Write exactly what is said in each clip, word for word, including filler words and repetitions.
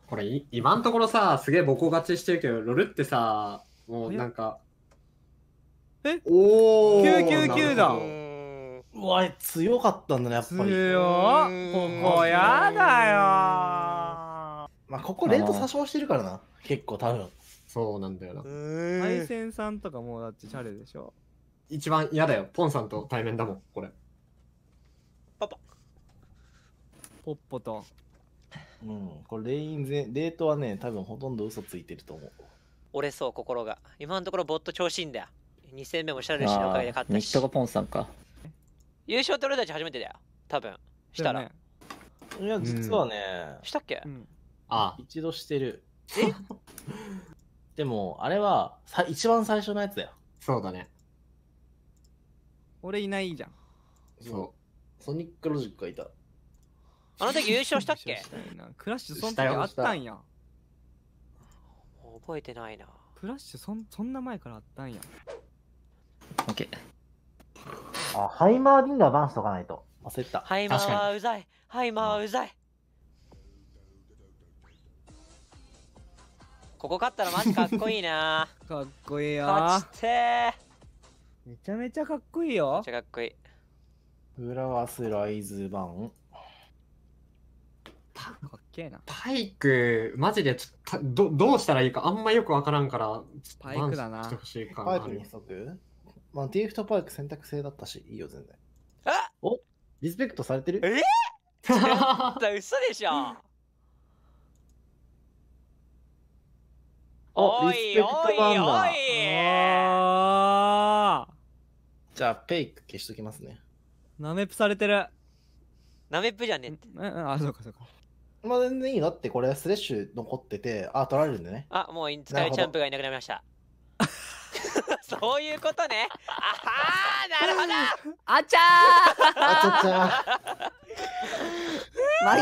これい今のところさ、すげえボコ勝ちしてるけど、ロルってさ、もうなんか。 えおーきゅうきゅうきゅう だ。 うわ、強かったんだね、やっぱり。 強っ。ここやだよ。 まあ、ここレート詐称してるからな。結構多分。 そうなんだよな。 対戦さんとかもうだってチャレでしょ。 一番嫌だよ。ポンさんと対面だもん、これ。 パパ。ポッポと。 うん、これレインゼレートはね、多分ほとんど嘘ついてると思う。 折れそう、心が。今のところボット調子いいんだよ。に戦目もシャルシのおかげで勝ったし。 ニットがポンさんか。 優勝って俺たち初めてだよ。多分。したら。 いや、実はね、 したっけ？ ああ。 一度してる。えでも、あれはさ一番最初のやつだよ。 そうだね。 俺いないじゃん。 そう。 ソニックロジックがいた。 あの時優勝したっけ？ クラッシュそん時あったんや。 覚えてないな。 クラッシュそんそんな前からあったんや。 オッケー。 あ、ハイマーリンガーバンしとかないと。焦った。 ハイマーはうざい。ハイマーはうざい。ここ勝ったらマジかっこいいな。 かっこいいよ。 勝ちてー。 めちゃめちゃかっこいいよ。 めっちゃかっこいい。 フラワスライズバン。 かっけえな。 パイク、マジでちょっとどどうしたらいいかあんまよくわからんから、 パイクだな。 してほしいかパイクにしとく？まあ、ティーフとパイク選択制だったし、いいよ、全然。 あおリスペクトされてる？ えちょっと嘘でしょ。おいおいおい。 じゃあ、ペイク消しときますね。 ナメプされてる。 ナメプじゃねえって。 あ、そうかそうか。 まあ全然いいの。だってこれスレッシュ残ってて、あ、取られるんでね。 あ、もう使いチャンプがいなくなりました。そういうことね。あはー、なるほど。 あちゃー。 あちゃちゃ。 参った。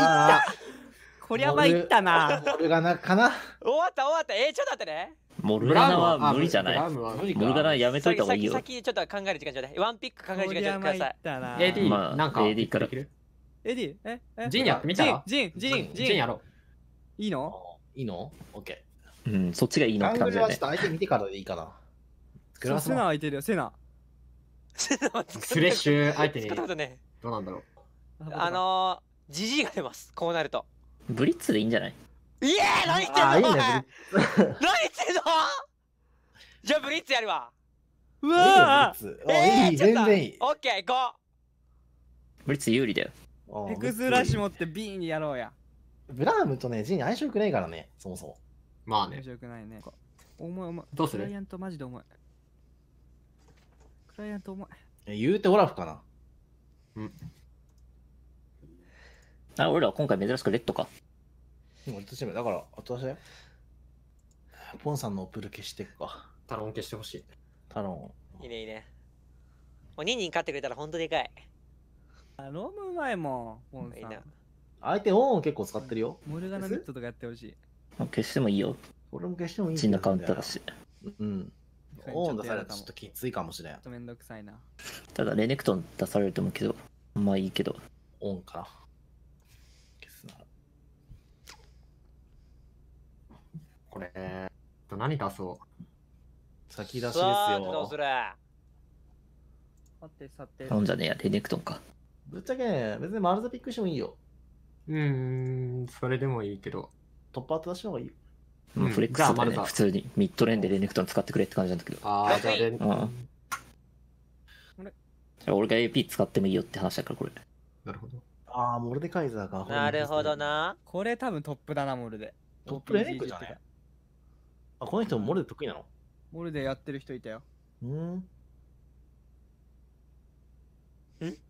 こりゃ参ったな。 モルガナかな。 終わった終わった。えー、ちょっと待ってね。 モルガナは無理じゃない？ モルガナやめといた方がいいよ。 先ちょっと考える時間ちょうだい。ワンピック考える時間ちょうだいください。 エーディー、なんかエーディー から。 エーディええジンやってみたら？ ジンジンジンやろう。いいの？ いいの？オッケー。うん、そっちがいいのって感じだね。 ちょっと相手見てからでいいかな。 セナ空いてるよ、セナ。 スレッシュ相手に。 使ったことね。 どうなんだろう。 あのー、ジジイが出ます。こうなると。 ブリッツでいいんじゃない？ いえー、何言ってんの？ あ、いいね、 何言ってんの？じゃあブリッツやるわ。 うわー、いい、全然いい。 オッケー、行こう。ブリッツ有利だよ。 エクスラッシュ持って B にやろうや。 ブラームとね、ジン相性良くないからね、そもそも。 まあね。 相性良くないね。重い重い。 どうする？ クライアントマジで重い。クライアント重い。 言うてオラフかな。 うん。 あ、俺らは今回珍しくレッドか。 俺とチームだから、私だよ。ポンさんのオプル消していくか。 タロン消してほしい。 タロン。いいねいいね。もうににん勝ってくれたらほんとでかい。 ロムうまいもん、ポンさん。 相手オン結構使ってるよ。 モルガナミットとかやってほしい。 消してもいいよ。 俺も消してもいい。 チンのカウンターだし。 うん。オン出されたらちょっときついかもしれん。ちょっとめんどくさいな。 ただレネクトン出されると思うけど、まあいいけど。 オンかな。消すなら。 これ、何出そう。 先出しですよ。 どうする？ さてさて。 頼んじゃねえや、レネクトンか。 ぶっちゃけね、別にマルザピックしてもいいよ。 うーん、それでもいいけど。 トップアウト出した方がいいよ。 うん、フレックスでね、普通にミッドレーンでレネクトン使ってくれって感じなんだけど。 ああ、じゃあレネクトン。 じゃあ俺が エーピー 使ってもいいよって話だから、これ。 なるほど。 ああ、モルデカイザーか。 なるほどな。 これ多分トップだな、モルデ。 トップレネクじゃね？あ、この人もモルデ得意なの？ モルデやってる人いたよ。 うん。 ん？うえ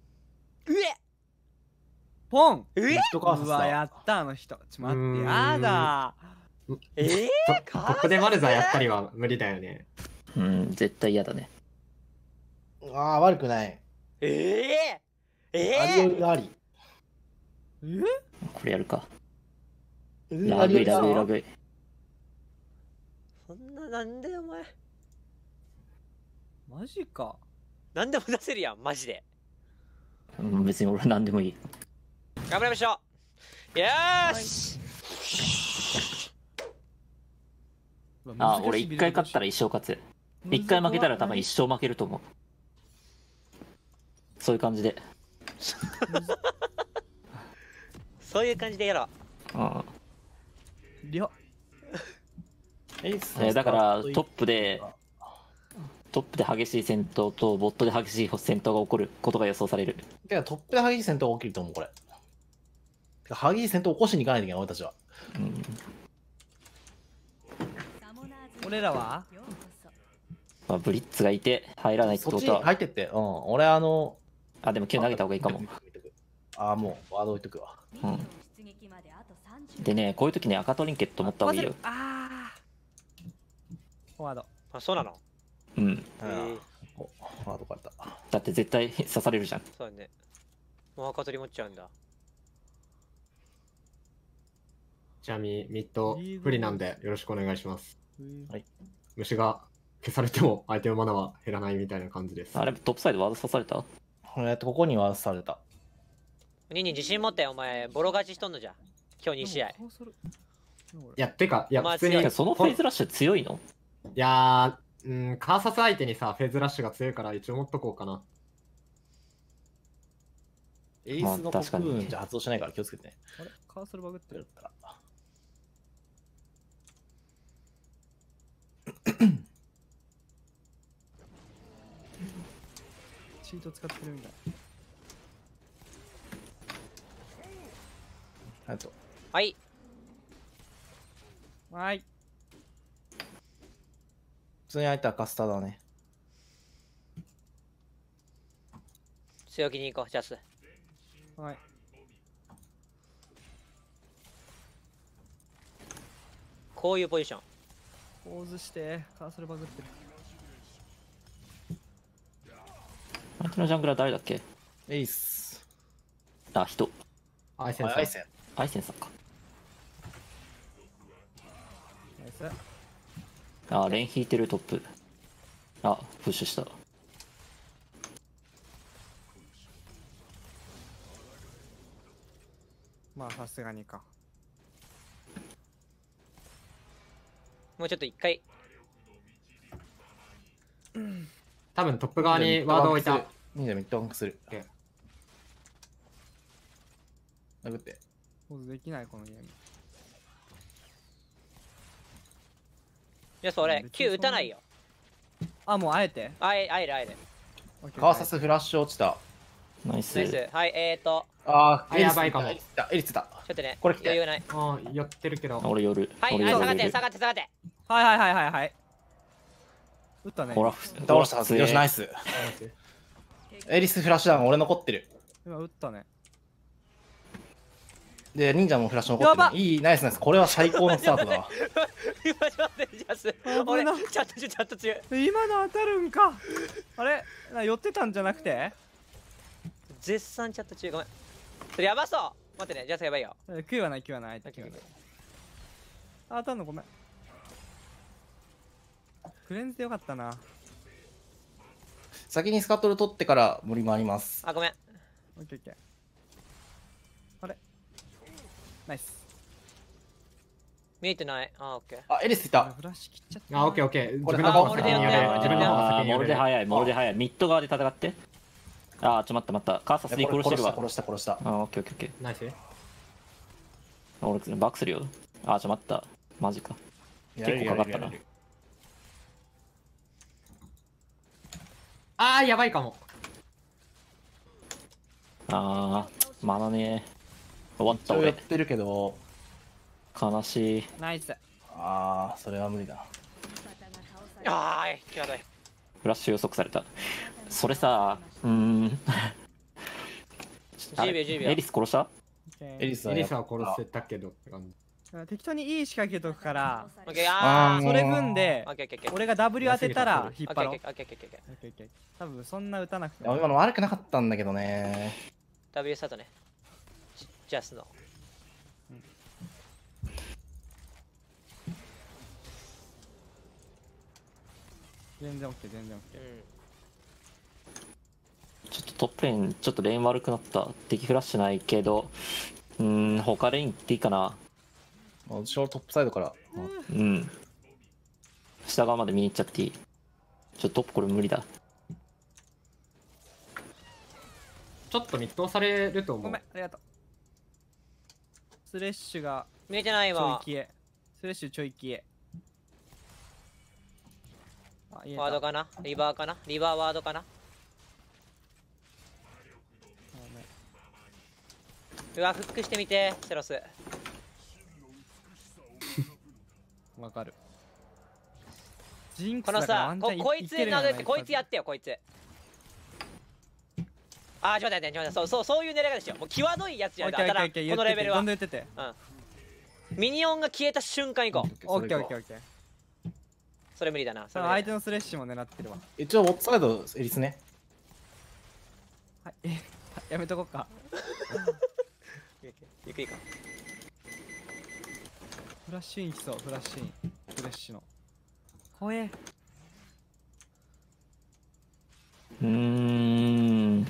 ポンうえうわ、やったあの人。ちょ、待って、やだえぇトップでマルザやったりは無理だよね。 うん、絶対嫌だね。 ああ、悪くない。 えええありよりあり。 えこれやるか。 ララグイラグイラグイ。 そんな、なんでお前。 マジか。 なんでも出せるやん、マジで。 うん、別に俺なんでもいい。 頑張りましょう。よーしあ、俺一回勝ったら一生勝つ。一回負けたら多分一生負けると思う。そういう感じで。 そういう感じでやろう。 うん。 りょエースえーだからトップでトップで激しい戦闘とボットで激しい戦闘が起こることが予想される。 てかトップで激しい戦闘が起きると思う、これ。てか激しい戦闘を起こしに行かないといけない、俺たちは。 うん、 俺らはまあ、ブリッツがいて入らないってそっちことは。 入ってって、うん。俺あの、 あ、でも今日投げた方がいいかも。 ああ、もうワード置いとくわ。 うん。でね、こういう時ね、赤トリンケット持った方がいいよ。 ああフォワード。 あ、そうなの？ うん。 うん。おワード変えた。 だって絶対刺されるじゃん。 そうだね。もう赤取り持っちゃうんだ。 ちなみにミッド不利なんでよろしくお願いします。 はい。 虫が消されても相手のマナは減らないみたいな感じです。 あれ、トップサイドワード刺された？ えっと、ここにワードされた。 ニンニン自信持ってお前ボロ勝ちしとんのじゃん。今日に試合。 いや、てか、いや、 まあ普通に、 いやそのフェイズラッシュ強いの？ いやー、うん、カーサス相手にさ、フェーズラッシュが強いから一応持っとこうかな。 エースの国分じゃ発動しないから気をつけてね。 あれカーソルバグってる。チート使ってるみたい。 あと。 はい。 はい。 普通に相手はカスターだね。 強気に行こう、ジャス。 はい。 こういうポジション。 ポーズしてカーソルバグってる。 相手のジャングラー誰だっけ？ エース。 あ、人。 アイセンさん。 アイセン。 アイセンさんか。 ナイス。 あ、レン引いてるトップ。あ、プッシュした。 まあさすがにか。 もうちょっと一回。 多分トップ側にワードを置いた。 いいんじゃミッドバンクする。殴って。 ポーズできないこのゲーム。 いや、それ、Q 打たないよ。 あ、もうあえてあえ、あえるあえる。 カーサスフラッシュ落ちた。 ナイス。 ナイス。はい、えーと。 あー、 あやばいかもエリスだ。エリスだ。 ちょっとね、 これ来て余裕ない。 ああ、寄ってるけど。 俺寄る。 はい、はい、 俺寄る下がって、下がって、下がって。 はいはいはいはいはい。打ったね。 ほら、 倒したはず。よし、ナイス。エリスフラッシュダウン俺残ってる。 今打ったね。 で、忍者もフラッシュ残ってる。いい、ナイスナイス。これは最高のスタートだわ。 今ちょっと待って、ジャス。俺、ちゃんと、ちゃんと強い。 今の当たるんか。あれな寄ってたんじゃなくて絶賛チャット中、ごめん。それやばそう。待ってね、ジャスやばいよ。 食いはない食いはない。食いはない。あ、当たんのごめん。クレンズでよかったな。 先にスカトル取ってから森回ります。 あ、ごめん。 オッケーオッケー。あれナイス。 見えてない。あ、オッケー。 あ、エリスいた。 フラッシュ切っちゃった。 あ、オッケーオッケー。自分のあ方が先に寄れ。 俺でやって自分の方があー、 先に寄れモルで。早い、モルで早い。ミッド側で戦って。あー、ちょ、待った待った。カーサスに殺してるわ。 殺した殺した殺した。 あー、オッケーオッケーオッケナイス。 ー。俺、バックするよ。あー、ちょ、待った。マジか。結構かかったな。 ああ、やばいかも。 あー、まだね。終わった俺。 一応やってるけど、 悲しい。 ナイス。 あー、それは無理だ。 あーい、際どい。 フラッシュ予測された。それさ、うーん。 じゅうびょう、じゅうびょう。 エリス殺したエリスはエリスは殺せたけどって感じ。 適当にいい仕掛けとくからオッケー、あー。 それ分でオッケー、オッケー、オッケー。 俺が ダブリュー 当てたら引っ張ろう。 オッケー、オッケー、オッケー、オッケー。 オッケーオッケー多分そんな打たなくていや今の悪くなかったんだけどね。 ダブリュー スタートね。ジジャスの。 全然 OK 全然 OK。 うん。 ちょっとトップレーン、ちょっとレーン悪くなった。敵フラッシュないけど、うーん、他レーン行っていいかな。 後ろトップサイドから。 うん。 下側まで見に行っちゃっていい？ちょっとトップこれ無理だ。 ちょっと密投されると思う。 ごめん、ありがとう。スレッシュが見えてないちょい今。 消え。スレッシュちょい消え。あ、言えたワードかな、リバーかな、リバーワードかな。 ごめんうわ、フックしてみて、セロス。 わかる。ジンクこのスだからさこワンチャンいこいつなどいけるよなこいつやってよこいつ。あーちょっと待ってちょっと待って、そうそうそういう狙い方ですよ。もう際どいやつじゃオッないと当たらんケーオッケーオッケー、 このレベルは。 どんどん言ってて。 ミニオンが消えた瞬間行こう。 オッケーオッケーオッケー。 それ無理だな。そそれ無理だの相手のスレッシュも狙ってるわ。 一応ボットサイドエリスね。 はい、え、やめとこっか。 ゆっくり行こフラッシュイン来そう、フラッシュイン。フレッシュの。怖え。 うーん。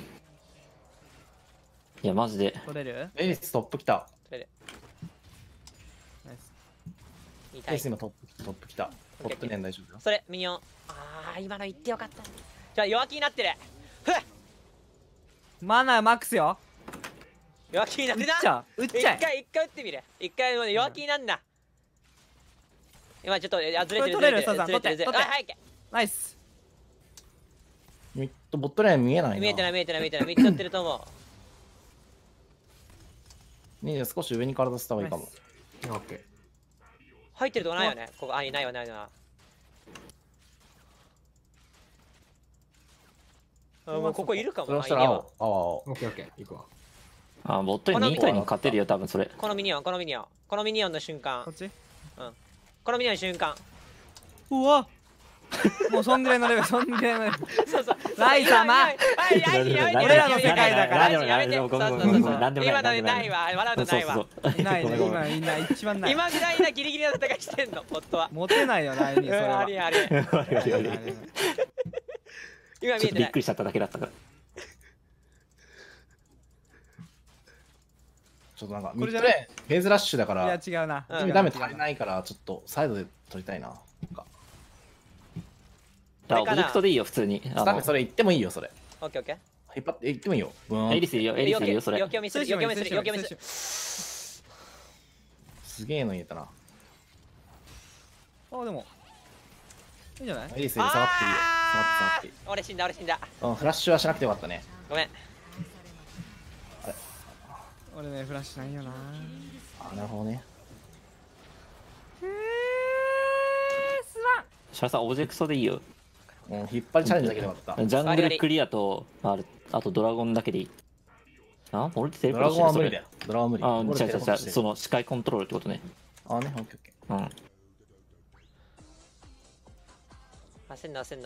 いや、マジで。 取れるエリストップ来た。 う。それでナイス。 痛いエリス。今トップトップ来た。トップね大丈夫よ。 それミニオン。ああ今の言ってよかった。じゃあ弱気になってる。ふっマナーマックスよ。 弱気になってな。 打っちゃう。打っちゃえ。 一回一回打ってみる。一回もう弱気になんな。今ちょっとあずれてるずこれ取れるれてるずれてるずれてる。 サザン取ってあはい。 ナイス。 ミッドボットレーン見えないな。 見えてない見えてない見えてない見ちゃってると思う。 ねえ少し上に体した方がいいかも。 オッケー。 入ってるとこないよね。ここあいないわないわ。あもうここいるかもな。 それをしたらいねえわ青青青。 オッケーオッケー。行くわ。 あ、ボットにに対に勝てるよ、多分それ。 このミニオンこのミニオンこのミニオンの瞬間こっちこのミニオンの瞬間。 うわもうそんぐらいのレベル、そんぐらいのレベル。 そうそう。 ライ様はいライジやめて。 俺らの世界だからライジやめて。 ごめんごめんそうそうそうなんでもない今のでないわ。笑うのないわ。 いないね、 ごめんごめん今みんな一番ない。 今ぐらいなギリギリの戦いしてんの、ポットは。 モテないよ、ラインにそれは。 ありあり。 あれあれあれあれあれ今見えてないちょっとびっく。りしちゃっただけだったから。 ちょっとなんかこれじゃないミッドレーンフェーズラッシュだかいやら違うな。 うんダメ足りないからちょっとサイドで取りたいな。なんかあ、オブジェクトでいいよ、普通に。あのダメそれ言ってもいいよそれ。 オッケーオッケー。 引っ張って言ってもいいよ。ブーンエリスいるよ、エリスいるよ、それ余。興見する余興見する余興見する。 すげえの言えたな。 あ、でも。いいんじゃないエリスより下がっていいよ。下がって下がっていい。 俺死んだ俺死んだ。 うんフラッシュはしなくてよかったね。 ごめん。 俺ね、フラッシュないよな。 あなるほどね。 へー、すまん。 シャラさん、オブジェクトでいいよ。 うん引っ張りチャレンジだけでよかった。 ジャングルクリアと、あれあとドラゴンだけでいい。あ俺ってテレポドラートしてるそれ。 ゴンは無理だよ。ドラゴンは無理。 あ、 俺違う違う違う、 テレポートしてるその視界コントロールってことね。 あね、オッケーオッケー。 うん。 焦んな焦んな。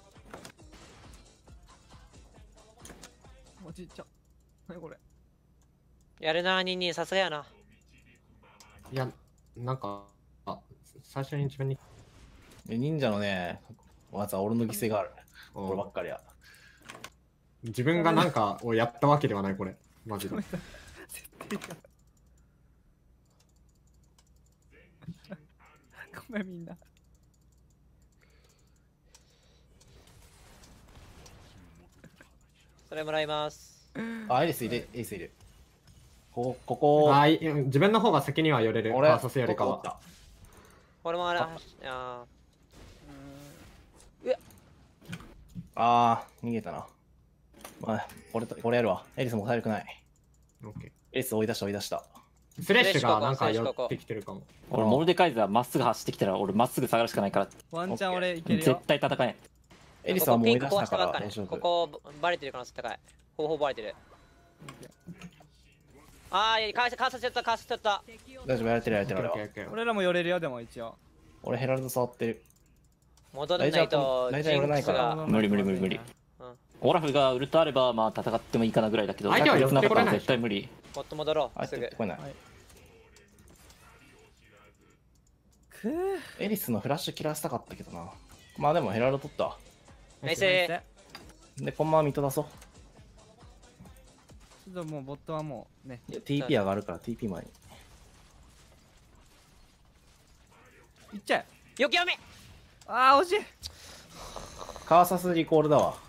おじいちゃん。何これ。 やるなニンニンさすがやな。 いや、なんか、あ最初に自分に。 え忍者のね、わざわざ俺の犠牲がある。こればっかりや。 自分がなんかをやったわけではない、これ。マジで。 設定が。ごめんみんな。 それもらいます。 あ、エリスいる、エリスいる。ここ、ここ、 あいいや自分の方が先には寄れる。 俺、 バーサスよりかは。 俺もあれあああー、逃げたな。まあ、俺と、俺やるわ。エリスも体力ない。 オッケエリス追い出した、追い出した。 ースレッシュがなんか寄スレッシュここってきてるかも。 俺、モルデカイザーまっすぐ走ってきたら、俺まっすぐ下がるしかないから、 ワンチャン俺いける絶よ。 対戦えん。 エリスはもう追い出ここしたか、 ピンク壊したばっからね大丈夫。 ここバレてる可能性高い。ほぼほぼバレてる。あーいやカーカーサスやったカーサスやった。 大丈夫、やれてる、やれてる、 オッケーオッ俺は。 ケーオッケー。 俺らも寄れるよ、でも一応。 俺ヘラルド触ってる。 戻らないと大体大体寄れないからジンクスが無理無理無理無理。オラフがウルトあれば、まあ戦ってもいいかなぐらいだけど、 相手は寄ってこれないなかったら絶対無理。 もっと戻ろあ、 うすぐちょっと。来ない。 くー。 エリスのフラッシュ切らせたかったけどな。まあでもヘラルド取ったわ。 ナイスナイスで、このままミッド出そう。 ちょっともうボットはもうね。 いや ティーピー 上がるから ティーピー 前に。 いっちゃえ。 よきやめ。 あー惜しい。 カーサスリコールだわ。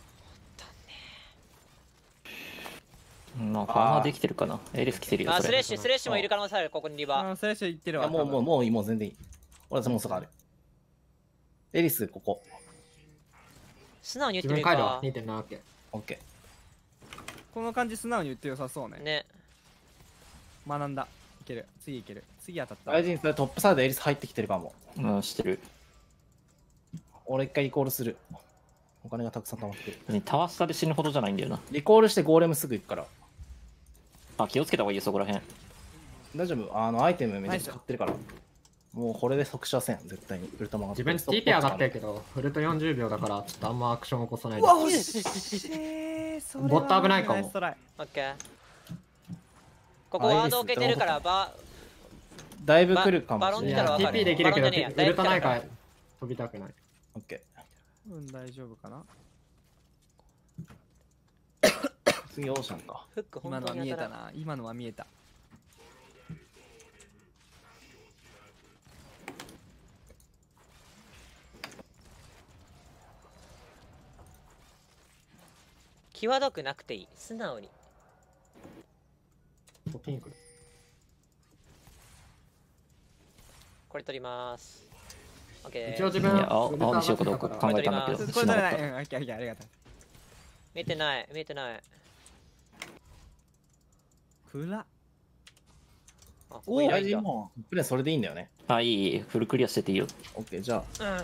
まあ、ファーマーできてるかな。エリス来てるよ。 あ、 それスレッシュ、スレッシュもいる可能性ある、ここにリバー。 あー、最初言ってるいやわ。 もうもうもういい、もう全然いい。俺はもうすぐある。エリス、ここ。 素直に自言ってみるか分帰るわ。にてんなな 件。 オッケこの感じ素直に言って良さそうね。 ね。 学んだ。いける。次いける。次当たっー。 た。 大事にそれトップサイドエリス入ってきてるかも。 うん、してる。 俺一回リコールする。お金がたくさん溜まってる。 別にタワー下で死ぬほどじゃないんだよな。 リコールしてゴーレムすぐ行くから。 あ、気をつけた方がいいよ、そこらへん。 大丈夫。あの、アイテムめちゃくちゃ買ってるから。もうこれで即死はせん、絶対に。ウルトマが自分 ティーピー 上がってるけど、フルトよんじゅうびょうだから、ちょっとあんまアクション起こさないで。 惜しい。それはボット危ないかもナイストライ。 オッケー。ここワード置けてるから、バだいぶ来るかもバロンしれない。 来たら分かるティーピー できるけど、 バロンじゃねえやウルトないから飛びたくない。 オッケうん、大丈夫かな。 ー。次、オーシャンか。 フック今のは本当に当たらん。 見えたな。今のは見えた。 際どくなくていい。素直に。 ピンク。 これ取ります。オッケー。 一応自分いや青ウルト青にしようかどうか上がってたら考えたんだけどこれしなかった取れない。うん、オッケーオッケー、ありがとう。 見えてない、見えてない。 暗っ。 あ、ここいないんだ。 大事もう、プレイそれでいいんだよね。 あ、いいいい、フルクリアしてていいよ。 オッケー、じゃあ、 うん。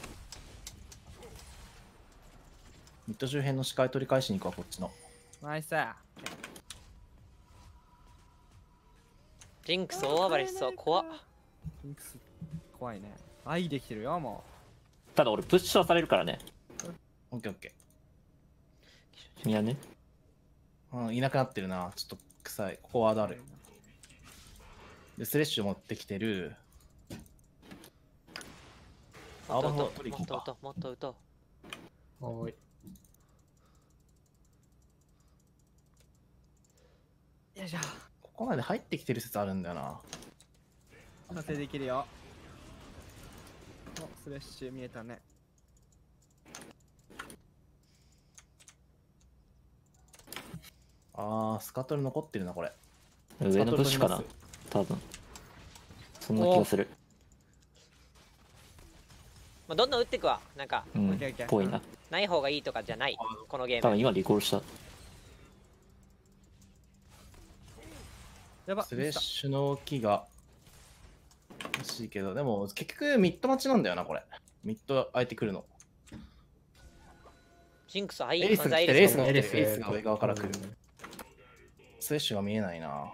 ミッド周辺の視界取り返しに行くわ、こっちの。 ナイスだ。 ジンクス大暴れしそう。怖っ。 ピンクス怖いね。愛できてるよ、もただ俺プッシュはされるからね。 オッケーオッケ君はね。 ー。うん、いなくなってるな。ちょっと臭い。ここワードある。で、スレッシュ持ってきてる。青葉のもっと打とう、 取り行こうか。 もっと打とう、もっと打とう。 おーい。 う。よいしょ。 ここまで入ってきてる説あるんだよな。 達成できるよ。お、スレッシュ見えたね。 あー、スカトル残ってるな、これ。 上のプッシュかな多分。そんな気がする。 まあ、どんどん打っていくわ。なんか、 うん。 オッケーオッケーぽいな。 ない方がいいとかじゃない。このゲーム。 多分今リコールした。 やば。 スレッシュの木が欲しいけど、でも結局ミッド待ちなんだよな、これ。ミッド相手来るの。 ジンクス、はい、 エリスが来てる、エエリスリスが来てる、 エリスエリスが上側から来るう。んスレッシュが見えないな。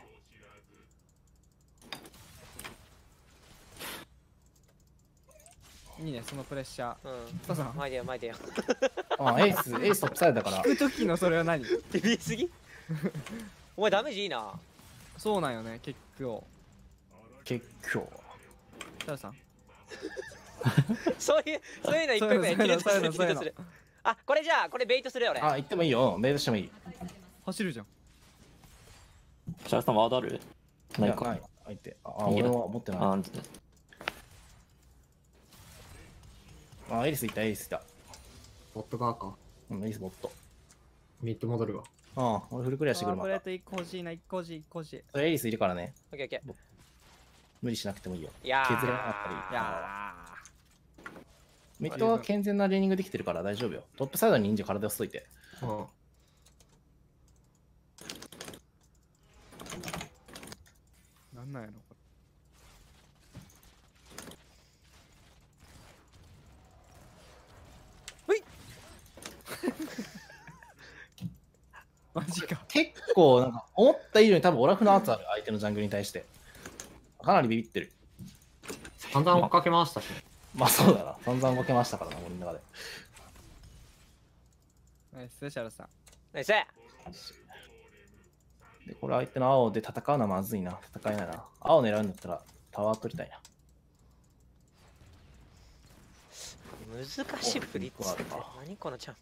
いいね、そのプレッシャー。 うん。 父さん、 前でよ、前でよ。 あ、エース、エーストップサイドだから。 聞く時のそれは何？ ビビりすぎお前ダメージいいな。 そうなんよね、結構。 結構。 父さん。 そういう、そういうの一個一個やそういうのキルトする、 そういうのそういうのキルトする。あ、これじゃあ、これベイトするよ、俺。 あ、行ってもいいよ。メイドしてもいい。 走るじゃん。 シャラさんワードあるないか。 いやない。相手。あ、あいいよ俺は持ってない。 ああ、エリスいた、エリスいた。 ボット側か。 うん、エリスボット。 ミッド戻るわ。 ああ、俺フルクリアしてくるまた。 あーこれと一個欲しいな、一個欲しい、一個欲しい。 それエリスいるからね。 オッケーオッケー。 無理しなくてもいいよ。 いやー削れなかったり。 いやミッドは健全なレーニングできてるから大丈夫よ。トップサイドに忍者体押しといて。 うん。 ー。なんなんやろ、こほいれ。マジか。 結構、なんか、思った以上に多分オラフの圧ある、相手のジャングルに対して。かなりビビってる。 散々追っかけ回したしね。 まあそうだな。散々動けましたからな、俺の中で。 ナイス、スペシャルさん。 ナイス。 で、これ相手の青で戦うのはまずいな。戦えないな。青狙うんだったらタワー取りたいな。 難しいフリッツっておこ何このジャンプ。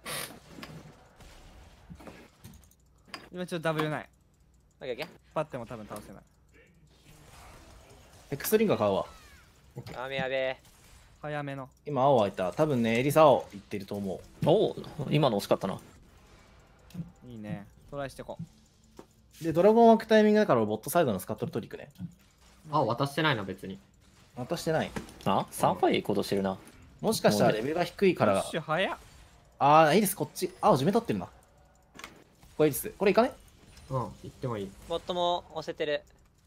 今ちょっと ダブル ない。 オッケーオッケパッても多分倒せない。 エクストリンガー買うわ。 ー。やべやべ。 早めの。 今青湧いた。多分ねエリサ青いってると思う。 おお、今の惜しかったな。 いいね。トライしてこでドラゴン湧くタイミングだからボットサイドのスカットルトリックね。 あ、渡してないな、別に。 渡してない。 あ、さんファイ行こうとしてるな。 もしかしたらレベルが低いかう。プらッ。シュ早っ。 ああいいですこっち。青自分取ってるな。これいいです。これいかね。 うん、行ってもいい。 ボットも押せてる。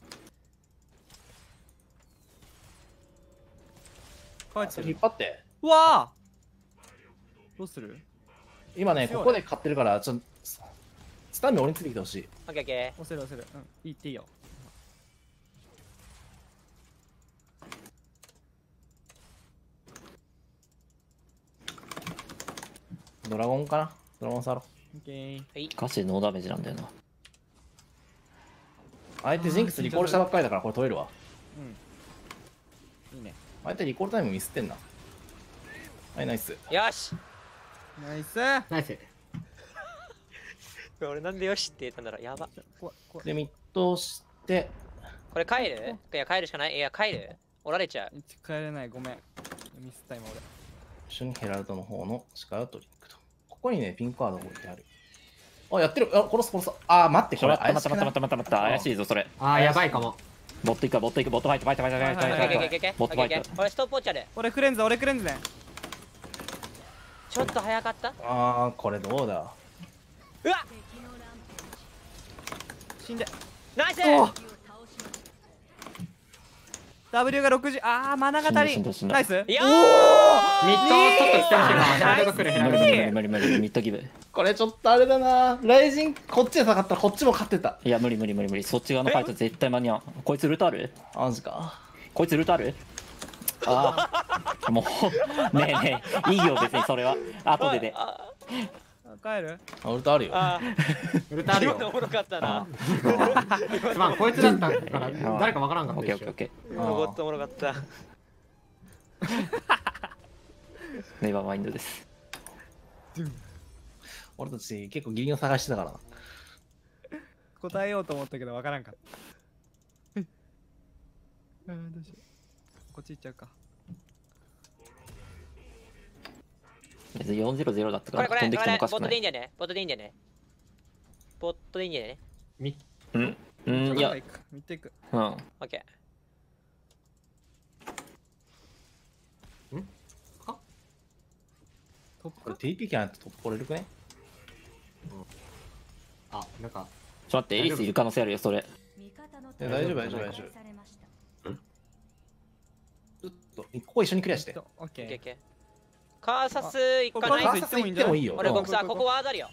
帰ってる。 引っ張って。 うわー、どうする？ 今ねここで買ってるからちょっとスタンミ俺についてきてほしい。 オッケーオッケ押せる押せる。うん、いいっていいよ。 ドラゴンかな。ドラゴン触ろう。 オッケー。 ー。はい。 ガチでノーダメージなんだよな。 相手ジンクスリコールしたばっかりだからこれ取れるわ。 うん。いいね。 相手リコールタイムミスってんな。はいナイス。 よし。 ナイス。 ナイス。 俺なんでよしって言ったんだろう。やば。 怖い怖い。 でミッドしてこれ帰る？いや帰るしかない。いや帰る？おられちゃう。 一帰れない、ごめん。ミスった今俺。 一緒にヘラルドの方の力を取りに行くと。ここにねピンクカード置いてある。あやってる。あ殺す殺す。あー待ってこれ待った待った待った待った待った怪しいぞそれ。 あー、やばいかも。 ボット行くかボット行くボットファイトファイトファイトファイトファイトファイトオッケーオッケーオッケーオッケーオッボットファイトケーオッケー。俺ストップウォッチある。 俺クレンズ、俺クレンズね。 ちょっと早かった。 あーこれどうだ。 うわ死んで。 ナイス。 お W がろくじゅう。あー、マナが足りん死んだ死んだナイス。 いやーミッドちょっと来てほしいか。ヘラルド来る、ヘラルド来る。 無理無理無理無理無理ミッドギブ。 これちょっとあれだな。ライジンこっちで下がったらこっちも勝ってた。 いや無理無理無理無理そっち側のファイト絶対間に合う。こいつルートある？ マジか。 こいつルートある？ああもうねえねえいいよ別にそれは後でで。 あ帰る？ あウルトあるよ。 あウルタあるよ。 今のおもろかったな。 すまん、こいつだったから誰かわからんかったでしょオッケーオッケーオッ。ケー。 おもろかったおもろかった。 ネバーマインドです。 俺たち結構ギリギリを探してたからな。 答えようと思ったけどわからんかった。あーどうしよう。こっち行っちゃうか。 別によんゼロゼロだったかこれこれら飛んできてもおかしボットくない。 でいいんだよね。ボットでいいんだよね。ボットでいいんだよね。 みうんうんいや行く。見ていく。 うんオッケトップこれ ティーピー キャンやってトップ取れるくね。 あ、なんか、 ちょっと待ってエリスいる可能性あるよそれ。 大丈夫大丈夫大丈夫。ちょっとここ一緒にクリアして。 オッー。オッケーオケッケー。カーサス行かないカー。 カーサス行ってもいいよ。 俺うん僕さここワードあるよ。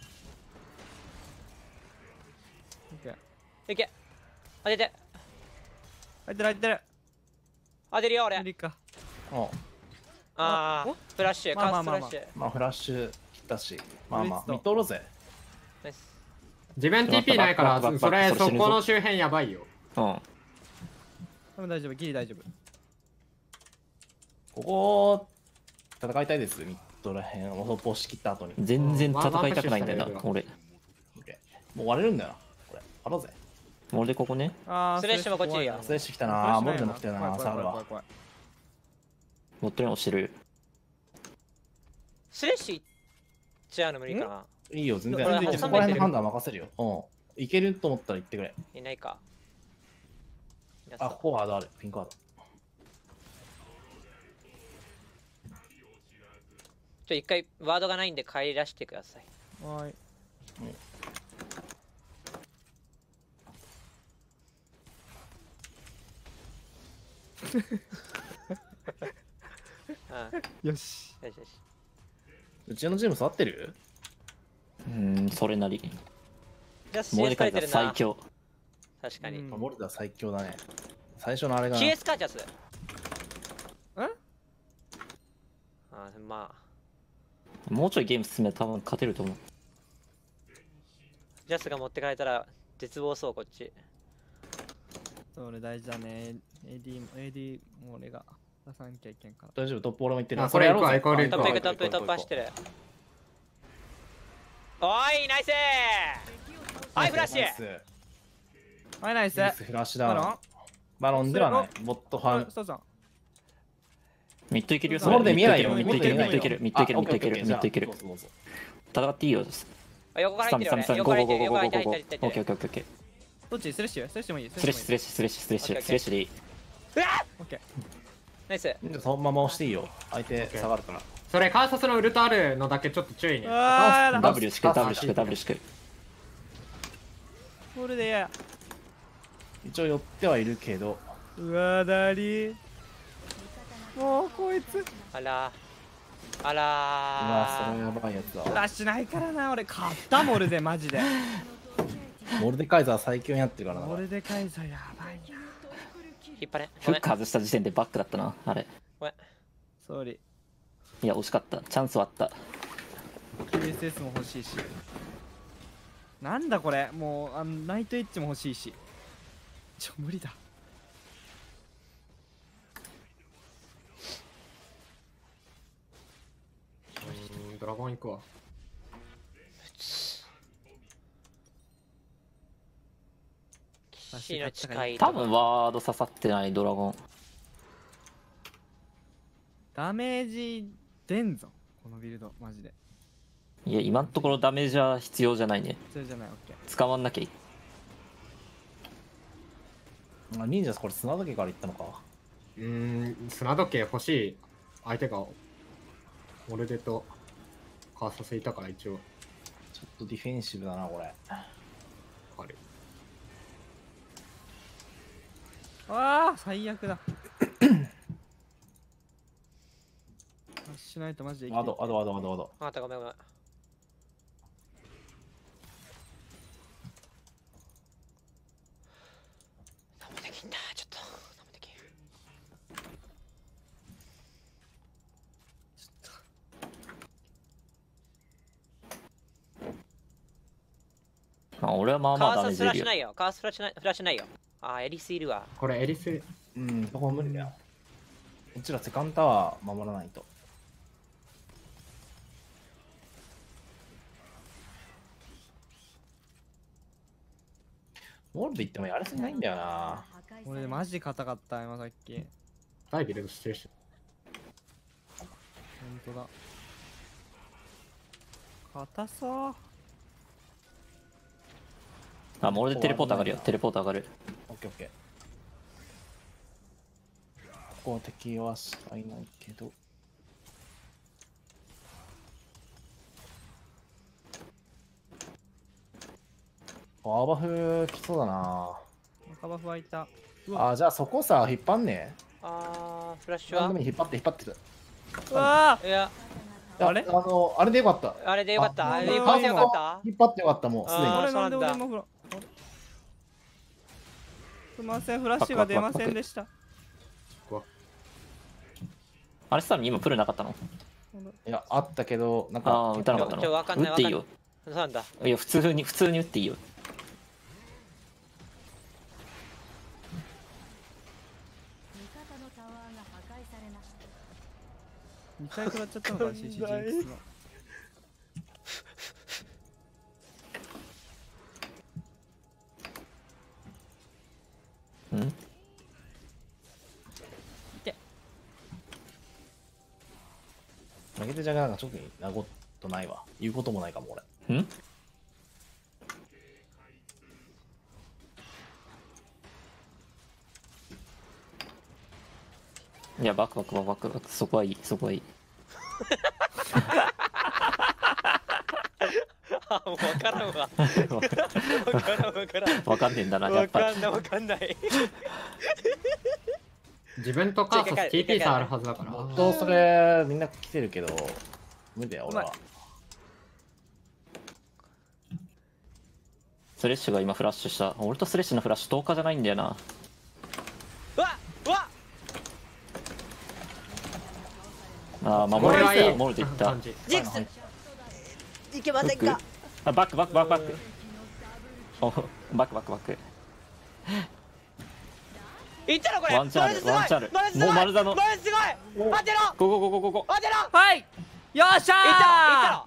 ー。オッケー。 いけ。当てて。 入ってる入ってる。 当てるよ俺。 無理か。 うんああお。 フラッシュ、カまあまあまあまあースフラッシュ。 まあフラッシュ切ったし、まあまあブリッツと見とろうぜ。 ナイス。 自分 ティーピー ないから、 バックバックそれ、そバックそれ死ぬぞこの周辺やばいよ。 うん多分大丈夫、ギリ大丈夫。 ここ戦いたいです。ミッドらへんを突破し切った後に。 全然戦いたくないんだよなうん俺。 もう割れるんだよな。これ。割ろうぜ。 俺でここねあースレッシュもこっちいいよスレッシュ来たあな。モルでも来たよな。サウルは。 ボットに押してる。 スレッシュいっちゃうの無理かな。 いいよ、全然。 これそこら辺の判断任せるよ。うん。いけると思ったら言ってくれ。 いないか。 あ、ここワードある。ピンクワード。 ちょ一回ワードがないんで帰らせてください。 はーい。 うん。 よし。 よしよし。 うちのチーム触ってる？ うんそれなり。 じゃあモシーエスルデカイザ書いてるな。 最強。 確かに。 うんモルダ最強だね。最初のあれが。 シーエス かジャス。 んあまあ。 もうちょいゲーム進めたら多分勝てると思う。 ジャスが持ってかれたら絶望そうこっち。 それ大事だね。エーディー も、エーディー も俺が出さなきゃいけんから。 大丈夫、トップ俺も言ってる。 あこれ行こうやろうぜこれ行こうトップ行くトップトップ走ってる。おいナイスー。はいフラッシュ。 ナイスはい、ナイス。 ナイスフラッシュダウンバロン。 バロンではない。ボットファン。 そうそう。 ミッドいけるよ、 それで見えないよミッドいける、ミッドいける、ミッドいける、ミッドいける、ミッドいける。 どうぞどうぞ戦っていいよ。 あ横から入ってる俺スタミスタミス横からゴーゴー入ってるゴーゴーゴーゴー。オッケー横から入ってる入ってる入ってるオッケーオッケー。 どっちスレッシュスレッシュもいいスレッシュスレッシュスレッシュスレッシュスレッシュでいい。 うわオッケー。 ナイスじゃあそのまま押していいよ。相手下がるから。 それカーサスのウルトあるのだけちょっと注意ね。 あーやだ W しく W しく W しく。 ボールでや一応寄ってはいるけど。 うわだりもうこいつあらあうわ、それらやばいやつだわ。 フラッシュないからな俺勝ったモルでマジでモルデカイザー最強になってるからな。 モルでカイザーやばいな引っ張れフごめんック外した時点でバックだったな、あれ。 ごめんソーリーいや、惜しかった。チャンスはあった。 キューエスエス も欲しいしなんだこれもうあのナイトエッジも欲しいしちょ無理だうんドラゴン行くわ。 死の近い多分ワード刺さってないドラゴン。 ダメージ出んぞこのビルドマジでいや、今のところダメージは必要じゃないね。 それじゃないオッケー使わんなきゃいい。 あ、忍者これ砂時計から行ったのか。 うーん砂時計欲しい相手がモルデとカーサスいたから一応ちょっとディフェンシブだな、これ。 ある。 ああ最悪だしないとマジで生きてアド、アド、アド、アド、アド。 あったごめんごめん何もできんだちょっと何もできんあ、俺はまあまあダメーカーサスフラッジいるよ。 シュないよカーサスフラッシュないフラッシュないよあーエリスいるわこれエリスうん、そこは無理だよ。うちらセカンドタワー守らないと。モールで行ってもやるせないんだよな。 俺マジ硬かった今さっきダイビルドしてるし。 ほんとだ硬そうあ、もう俺でテレポート上がるよ。テレポート上がる。 オッケーオッケー。ここは敵はしたいないけど。あーバフきそうだな。 赤バフはいたうわあーじゃあそこさ、引っ張んねあーフラッシえ。 ュは番組引っ張って引っ張ってる。 うわいやあれあの、あれでよかった。 あれでよかったああれでよかったよかった引っ張ってよかった、もうすでに。 あーあれなんでそうなんだ俺もフラあれすいませんフラッシュが出ませんでしたあれさらに今プルなかったの？ いや、あったけど、なんあかあ、、打たなかったちょちょわかんの？ ない打っていいよ。 そうなんだいや、普通に、普通に打っていいよ。 にかい食らっちゃったのか シーシージーエックス のうん投げてじゃがなんか特になことないわ。言うこともないかも、俺。 んいや、バックバックバックバックバック、そこはいい、そこはいい。 あもう分からんわ分からん分からんわかんねえんだな、やっ分ぱり。 かんない分かんない自分とカーサス ティーピー 差あるはずだから。 どうそれ、みんな来てるけど、無理だよ、俺は。 スレッシュが今フラッシュした。俺とスレッシュのフラッシュとおかじゃないんだよな。 うわうわああ、守これはいいるでいった。守るでいった感。じ。 ジンクスいけませんかあ、バックバックバックバック。おバックバックバック。 いったろこれワンチャンあるマルすごいワンチャンあるマルすごいもう丸太のマルすごい当てろゴゴゴゴゴゴゴ。 当てろはいよっしゃーいった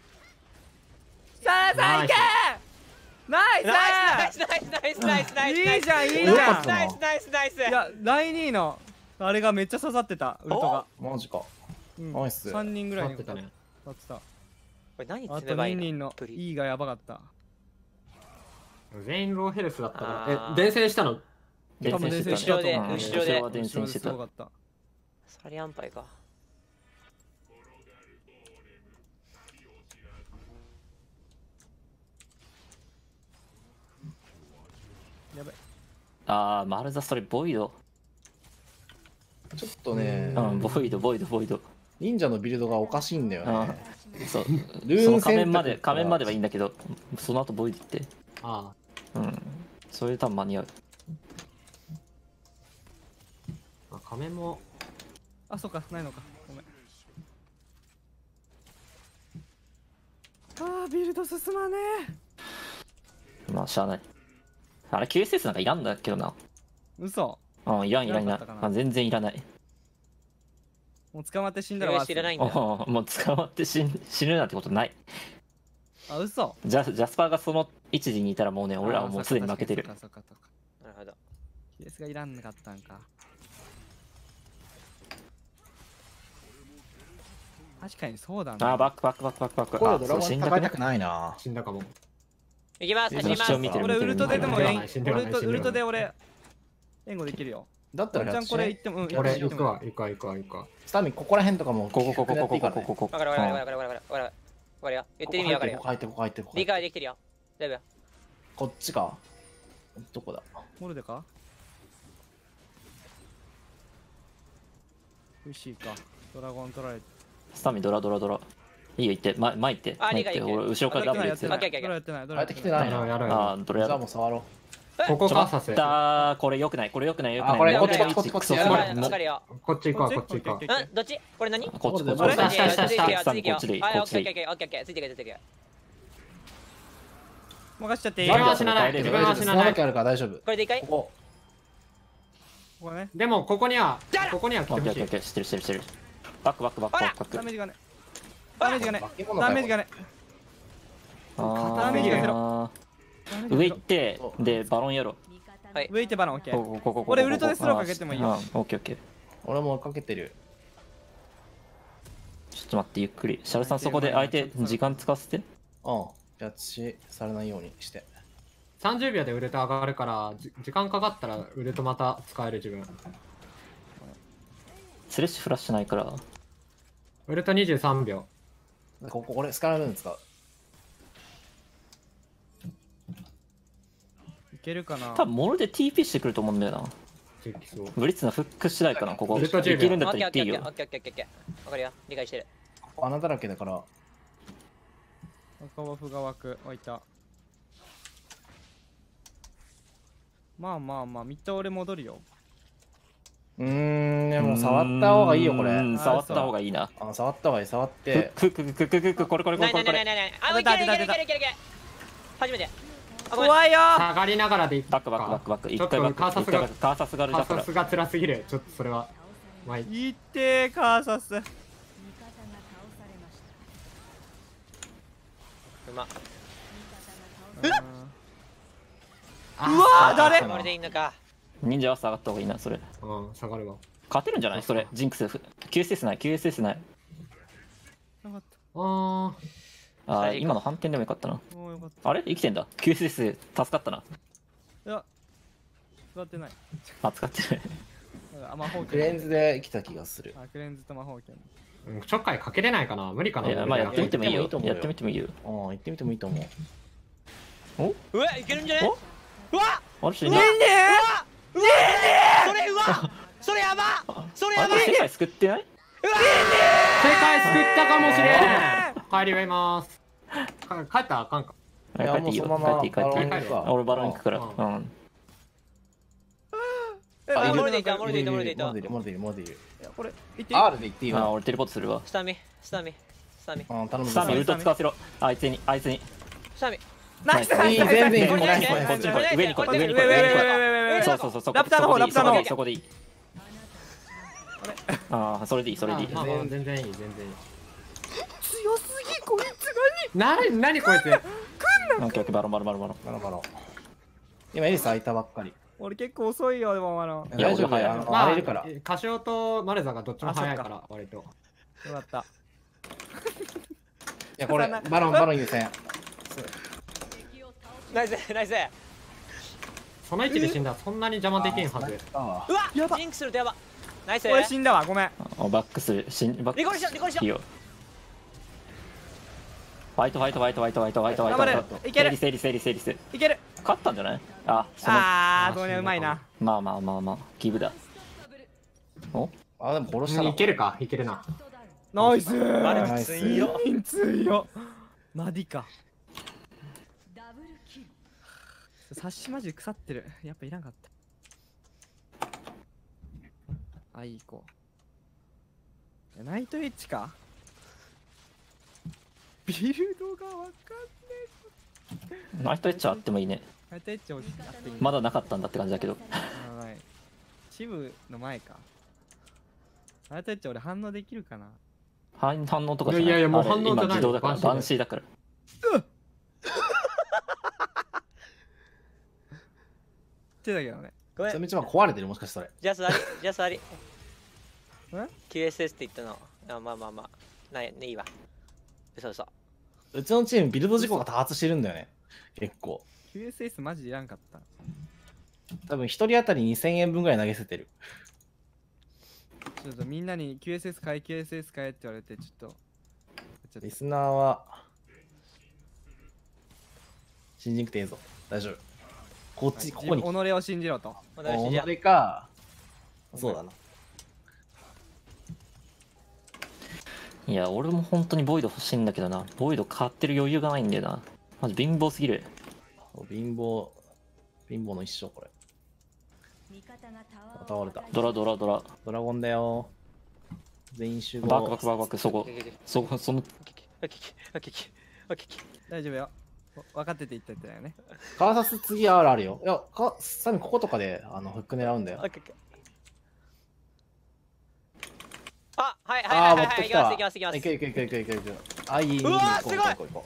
さあさあいけナイスナイスナイスナイスナイスナイスナイスナイスいいじゃんいいじゃんよかったナイスナイスナイスいや第二位のあれがめっちゃ刺さってたウルトが。 マジか。 うんナイスさんにんぐらいに立ってたね。 立ってた。 これ何あと詰めばいいににんののプリ E がやばかった。 全員ローヘルスだったあーから。え、伝染したの？ 伝染してたね。 後ろでうん後ろで後ろは伝染してた後ろですご。かった。 サリアンパイか。 やばい。 あー、マルザそれボイド。 ちょっとねう、ん、ボイド、ボイド、ボイド。 忍者のビルドがおかしいんだようんね。 そう。 ルーンその仮面まで、 選択仮面まではいいんだけど、その後ボイドって。 あうん。それで多分間に合う。 あ。仮面も、 あ、そうか、ないのか。ごめん。あー、ビルド進まねまあ、しゃあない。あれ、キューエスエス なんかいらんだけどな。 え。嘘。 うん、いらん、いらん、いらんいらなかったかなあ。全然いらない。 もう捕まって死んだらそれわ知らないんだ。 おもう捕まって死ん死ぬなんてことない。 あ、嘘。 ジャジャスパーがその位置にいたらもうね、俺らはもうすでに負けてるそ。っかそっかそっか。 なるほど。 ケースがいらんかったんか。確かにそうだな。 あー、バックバックバックバックバック。あ、 これドラゴそう死んだくねン戦いたく。ないな。 死んだかも。 いきます、 え走ります。 一応見てる俺ウルトででも援死んではない死んではないウルトウルトで俺援護できるよ。 だったらワンちゃんこれ言っても、うん、 俺言っても行くわ、行くわ、行くわ、行くわ。 スタミンここら辺とかもここここここここここ。 わかるわかるわかるわかるわかるわかるわかるよ。言ってる意味わかるよここ。入ってここ入ってここ入理って解できてるよ。大丈夫よ。 こっちか。どこだ。 モルデか美味しいか。ドラゴン取られて。 スタミドラドラドラ。いいよ、行って、ま、前行って。前行って、 あ理解できる俺、後ろからダブルやってないやつ。 ドラやってない。ドラ入ってきてないな。 やろうやろうやあろー、ドラやじゃあろもう触ろう。 う。ここか、させ。 ちょっと待ったー、これ良くない、これ良くない、良くない。 あこれ良くないこっちこっちこっちクソやばいわかるわかるよ。 こっち行くわ、こっち行くわオッケーオッ。ケーオッケーうんどっちこれ何こっち、こっち、 これこっち。 下下下下ついてるよ下ついてるよこっちでいいあ、オッこっちでいいケーオッケーオッケーオッケーついてるついてるついてる。 任しちゃっていい。 自分はこ死なない。自分は死なない。 その時あるから大丈夫。 これでいいかいここ。 こね。 でも、ここには、ここには来てほしいオッケーオッケーオッ。ケー、知ってる知ってる知ってる。バックバックバックバックバック。 ダメージがね。ダメージがね。 化け物かよダメージがね。 あーダメージがゼロあー上行って、で、バロンやろはい。 上行ってバロンオッケう。 ー。 ここここここ俺ウルトでスローかけてもいいよあーオッケーオッケー。 俺もかけてる。 ちょっと待って、ゆっくり。シャルさん、そこで相手、時間使わせて。 うん。じゃあ血されないようにして。 さんじゅうびょうでウルト上がるから、じ時間かかったらウルトまた使える自分。 スレッシュフラッシュないから。 ウルトにじゅうさんびょここ、これ、スカラルーン使う。 いけるかな。 多分モールで ティーピー してくると思うんだよな。 う。できそう。 ブリッツのフック次第かな、ここ。いウルトじゅうびょうけるんだオッったら言っていいよケーオッケーオッ。ケーオッケーオッケーオッケー。わかるよ。理解してる。 ここ穴だらけだから。 赤ワフが湧く。湧いた。まあまあまあ、ミッド俺戻るよ。 うーん、でも触った方がいいよ、これ。 うん触った方がいいな。 あ、触った方がいい、触って。 クククククククこれこれこないれこれこれ。 ないないないない。あ、もういけるいけるいけるいけるいける。初めて。あ、ごめん。 怖いよー。 下がりながらでいくか。 バックバックバックバック。 ちょっと一回バック。 カーサスが一回バック。カーサスがあるカだからーサスが辛すぎる。ちょっとそれは。まあいい。 いってー、カーサス。 うま。 うわー、誰これでいいのか。 忍者は下がった方がいいな、それ。 うん、下がるわ。 勝てるんじゃないそれ。ジンクス。キューエスエス ない、キューエスエス ない。 なかっあー。 あー、 最高今の反転でもよかったな。 た。もうよかった。 あれ生きてんだ。キューエスエス 助かったな。 いや、使ってない。 あ、使ってない。 あ、魔法クレン剣。 ズで来た気がする。 あ、クレンズと魔法剣。 うんちょっかいかけれないかな無理かないや、まあやってみてもいいよやって。みてもいいと思うよやってみてもいいよ。 うん、行ってみてもいいと思う。 うわ、いけるんじゃねうわあれ、死んねだ。 えねそれうわそれやばそれやばいあれ、世界救ってない世界救ったかもしれん帰りはいますか帰ったらあかんかいや帰っていいよ。 もうそのまま帰っていい、帰っていい。 バロン行くわあ俺バロン行くから。 ううん。 えあ、 いるモルでいた、モルでいた、モルでいたモ。ルでいる、モルでいる、モルでいる。 いやこれ、いっていい R で行っていいあ、 よ。 俺テレポートするわ。 スタミ、スタミ、スタミ、 うん、頼むスタミウルトスタミ使わせろ。あいつに、あいつに。 スタミ。 ナイスナイスナイスナイス全然いいこれナイスナイスこっちに来い。上に来い、 これ上に来い、 上上上上上に来い。 上上そうそうそう、そこラプターの方そこでいいラプターの方そこでいい。ああ、それでいい、それでいい。 まあまあ全然いい全然いい強すぎこいつなになにこいつオッケーオッケー、バロンバロンバロンバロン。 バラバラ。今、エリス開いたばっかり。 俺結構遅いよ、でもあの。 大丈夫いやだよ。あのまあ荒れるから。 カシオとマルザがどっちも早いかあら割と。 よかった。 いや、これ、バロン、バロン優先。 ナイスナイス。 その位置で死んだらそんなに邪魔できんはず。 あうわやばジンクスするとやば。ナイス。 俺死んだわ、ごめん。 おバックするしんバックリコリしろリコリしろいいよ。ファイトファイトファイトファイトファイトファイトファイト頑張れいける整理整理整理整理いける。 勝ったんじゃないあそのあー、どうねうまいな。 まあまあまあまあギブだおあ、でも殺したな。 いけるかいけるな。 ナイスマルー。 チ強い。 強マディか。サッシマジ腐ってる。やっぱいらんかった。あ、いい子。ナイトエッジか。ビルドがわかんねナイトエッジあってもいいねえ。ナイトエッジ欲しい。あっていいまだなかったんだって感じだけどあはい。チブの前か。ナイトエッジ俺反応できるかな。 反反応とかじゃないいやいやもうあれ反応じゃない今自動だからバンシーだよバンシーだから手だけどね。 ごめん。 それ一番壊れてる、もしかしてそれ。 ジャスありジャスあり。 えキューエスエス って言ったの。あまあまあまあ。ないねいいわ。嘘嘘。 うちのチーム、ビルド事故が多発してるんだよね。結構。 キューエスエス マジでいらんかった。 多分、一人当たりにせんえんぶんぐらい投げせてる。 ちょっとみんなに キューエスエス 買え キューエスエス 買えって言われてちょっとちょっとリスナーは、信じなくていいぞ。大丈夫。こっち、ここに。 己を信じろと。 お願いしじゃ己か。そうだな。 いや俺も本当にボイド欲しいんだけどなボイド買ってる余裕がないんだよなマジ貧乏すぎる貧乏、貧乏の一生、これ。倒れた。 ドラドラドラドラゴンだよ。全員集合。 バックバックバックバックそこオッケーオッケーそこそのオッケーオッケーオッケーオッケー。 大丈夫よ。分かってて言ったってだよね。 カーサス次 R あるよ。いや、かサミこことかであのフック狙うんだよオ。ッケーオッケー。あはいはいああー、 はいはいはい。 持ってきたわ。 いきますいきますいきます。 いけいけいけいけいけいけ。あ、いいいいいい。 うわー行こすごい行こう行こ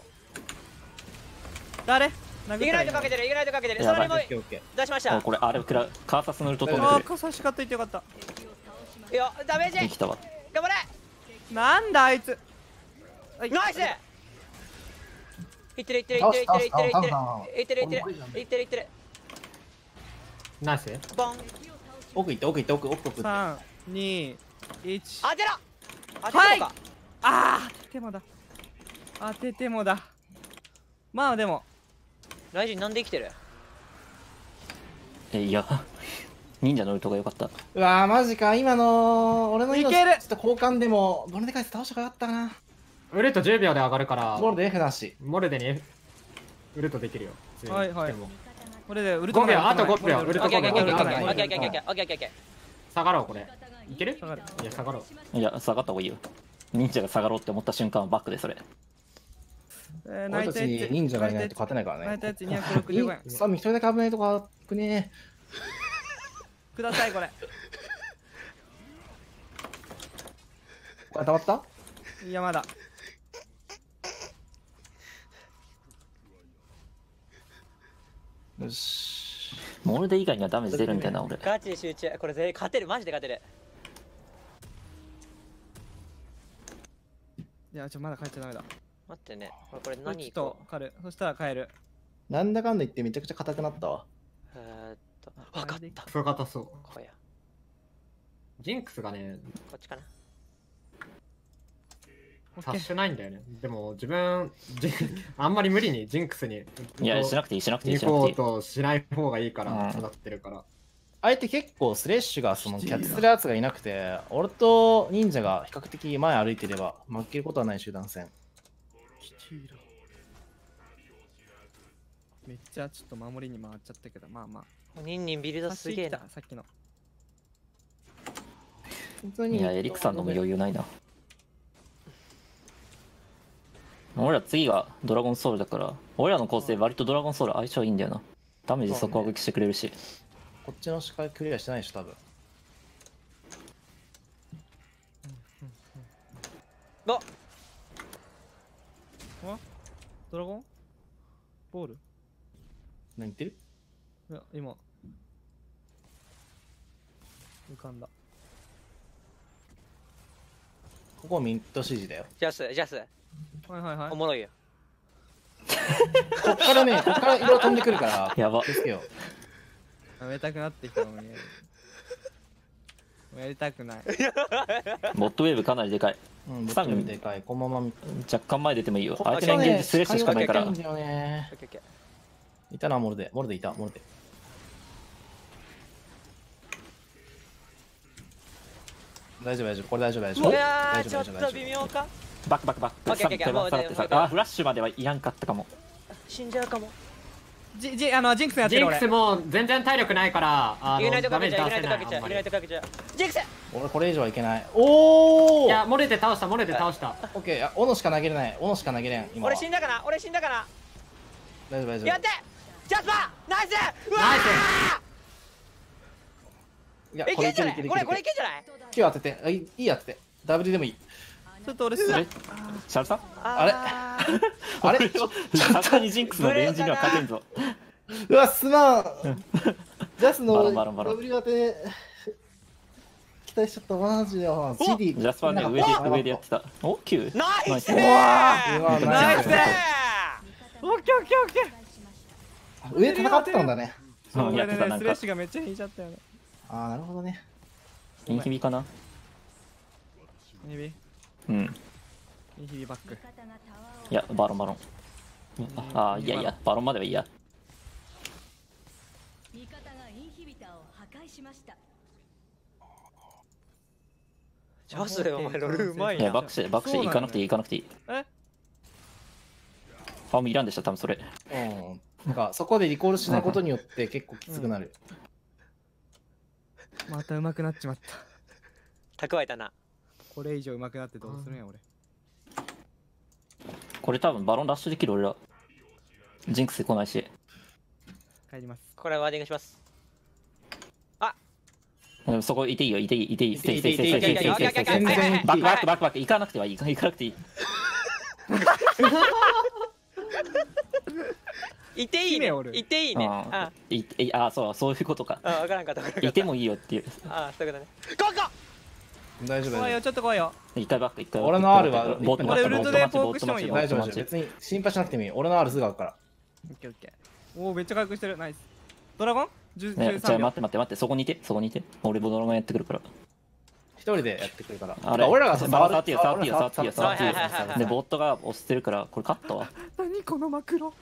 誰殴ったイグナイトかけてるイグナイトかけてる。 やばいそれもうオッケーオッケー。 出しました。 おこれあれくらカーサス塗ると飛んああ、 でく傘しかっといてよかった。 いやダメージるできたわ頑張れ。 なんだあいつ。はいナイス。いってるいってるいってるいってるいってるいってるいってるいってるいってるいってる。 ナイス。 ボン。 奥行って奥行って奥奥奥。 さん、に、いち。 当てろ。当てろか。 ああ、当ててもだ。当ててもだ。まあでも、 ライジンなんで生きてる。 えいや忍者のウルトが良かったうわーマジか今の俺の命いけるちょっと交換でもボルデカイス倒したかったかな。 ウルトじゅうびょうで上がるからボルデ F なし。 モルデに F ウルトできるよ。普通にはいはいでもこれでウルトごびょうマンあとごびょうウルトオッケーオッケーオッケーオッケーオッケーオッケーオッケーオッケーオッケーオッケーオッケーオッケー。 下がろうこれ。いける下がるいや下がろう。 いや下がった方がいいよ忍者が下がろうって思った瞬間はバックでそれえー、 俺たちに忍者がいないと勝てないからね。 ナイトエッジにひゃくろくじゅうごえん。 サミ一人だけ危ないとこくねくださいこれ。 これ溜まったいやまだ。 よし。 モルデ以外にはダメージ出るんだよな俺ガチで集中。これ全員勝てるマジで勝てる。 いやちょまだ帰っちゃダメだ。 待ってね。これこれちょ何っと狩る。そしたら帰る。 なんだかんだ言ってめちゃくちゃ硬くなったわ。 えーっと分かった。 クソ硬そう。 こうや。 ジンクスがねこっちかな。 オッケー達してないんだよね。でも自分ジンあんまり無理にジンクスにいやしなくていいしなくていい行こしなくていいうとしない方がいいからうんそうなってるから。 相手結構スレッシュがそのキャッチするやつがいなくて、俺と忍者が比較的前歩いてれば負けることはない集団戦。 めっちゃちょっと守りに回っちゃったけどまあまあ。 ニンニンビルドすげえな。 さっきの。 本当にいやエリクさんのも余裕ないな俺ら次がドラゴンソウルだから俺らの構成割とドラゴンソウル相性いいんだよなダメージ底上げしてくれるしこっちの視界クリアしてないでしょ多分。 あドラゴンボール何言ってる？ いや今浮かんだ。 ここミント指示だよ。 ジャスジャスはいはいはい。 おもろいよ。 こっからね、こっから色飛んでくるからやば気をつけよやめたくなってきたもんね。もうやりたくない。 ボットウェーブかなりでかい。 う。うん、ボットよりでかい。このまま若干前出てもいいよ。 こ相手のエンゲージスレッシュしかないからいいんだよねオッケーオッケー。 いたな、モルデ。モルデいた、モルデ。大丈夫大丈夫、これ大丈夫大丈夫。 いやー大ちょっと丈夫大丈夫大丈微妙か。 バックバックバック。 オッケーオッケーオッケーもうさってさもうあ、フラッシュまではいらんかったかも。 死んじゃうかも。 じ、じ、あの、ジンクスやってる俺ジンクス。も全然体力ないからあユナイのダメージトかけちゃう、ユナイトかけちゃう、 出せないあんまりユナイトかけちゃう。ジンクス。 夫。俺これ以上はいけない。おお。 いやモレで倒したモレで倒したオッケー、いや、斧しか投げれない。斧しか投げれん。今は。 俺死んだかな、俺死んだかな。 大丈夫大丈夫。 やってジャスパーナイス。うわナイいや、 ーいけんじゃない、これこれいいけんじゃない。 け当てて。あいいいい当てて。ダブルでもいい。 ちょっと俺すえシャルさんあれあーあれさすがにジンクスのレンジには勝てんぞ。 うわ、すまん。ジャスのバロンバロンバロンダブリュー 当て期待しちゃった。マジで。ジディ。 ジャスパーね、上で上でやってた。お ?きゅう? ナイスナイうわ、 ナイスナイス。 オッケーオッケーオッケー。 上戦ってたんだね。 そううんやってた俺ねスレッなんか。 シュがめっちゃ引いちゃったよね。 ああ、なるほどね。 インヒビかなインヒビうん。 インヒビバック。 いや、バロンバロン。ああ、いやいや、バロンまではいいや。 味方がインヒビターを破壊しました。 ジャスお前ロールうまいいや、 な。 バックして、バックして、行かなくていい、行かなくていい。 えあ、もういらんでした、多分それ。 うん。なんか、そこでリコールしないことによって結構きつくなる。 また上手くなっちまった。 蓄えたな。 これ以上上手くなってどうするんや俺。 これ多分バロンラッシュできる俺ら。ジンクス来ないし。 帰ります。 これワーディングします。 でもそこいていいよ、いていい、いていい、 いていいいていいいていい、いていい、いていい、いていい、いていい、 全然いいバックバックバックバック、行かなくてはいい、行かなくていい。 いていいね姫お。るいていいね。 ああーいいあー、そう、そういうことか。 あ、わからんかった。わからんかったいてもいいよっていう。 ああ、そういうことね。ゴーゴー。 大丈夫大丈怖いよ、ちょっと怖いよ。 一回バック、一回バック。 俺の R はボットマッチ、 俺ウルトでボットマッチ、ボッポークしてもいいよ夫。大丈夫大丈夫。 トマッチ。 別に心配しなくてもいい。俺の R すぐあるから。 オッケーオッケー。おお、めっちゃ回復してる。ナイス。ドラゴン ?じゅうね、じゃあじゅうさんびょう待って待って待って、そこにいて、そこにいて。俺ボドラゴンやってくるから。 一人でやってくるから。 あれ、 俺らが触っていいよ、触っていいよ、触っていいよ、触っていいよはいはいはいはい。 で、ボットが押してるから、これ勝ったわ。 何このマクロ。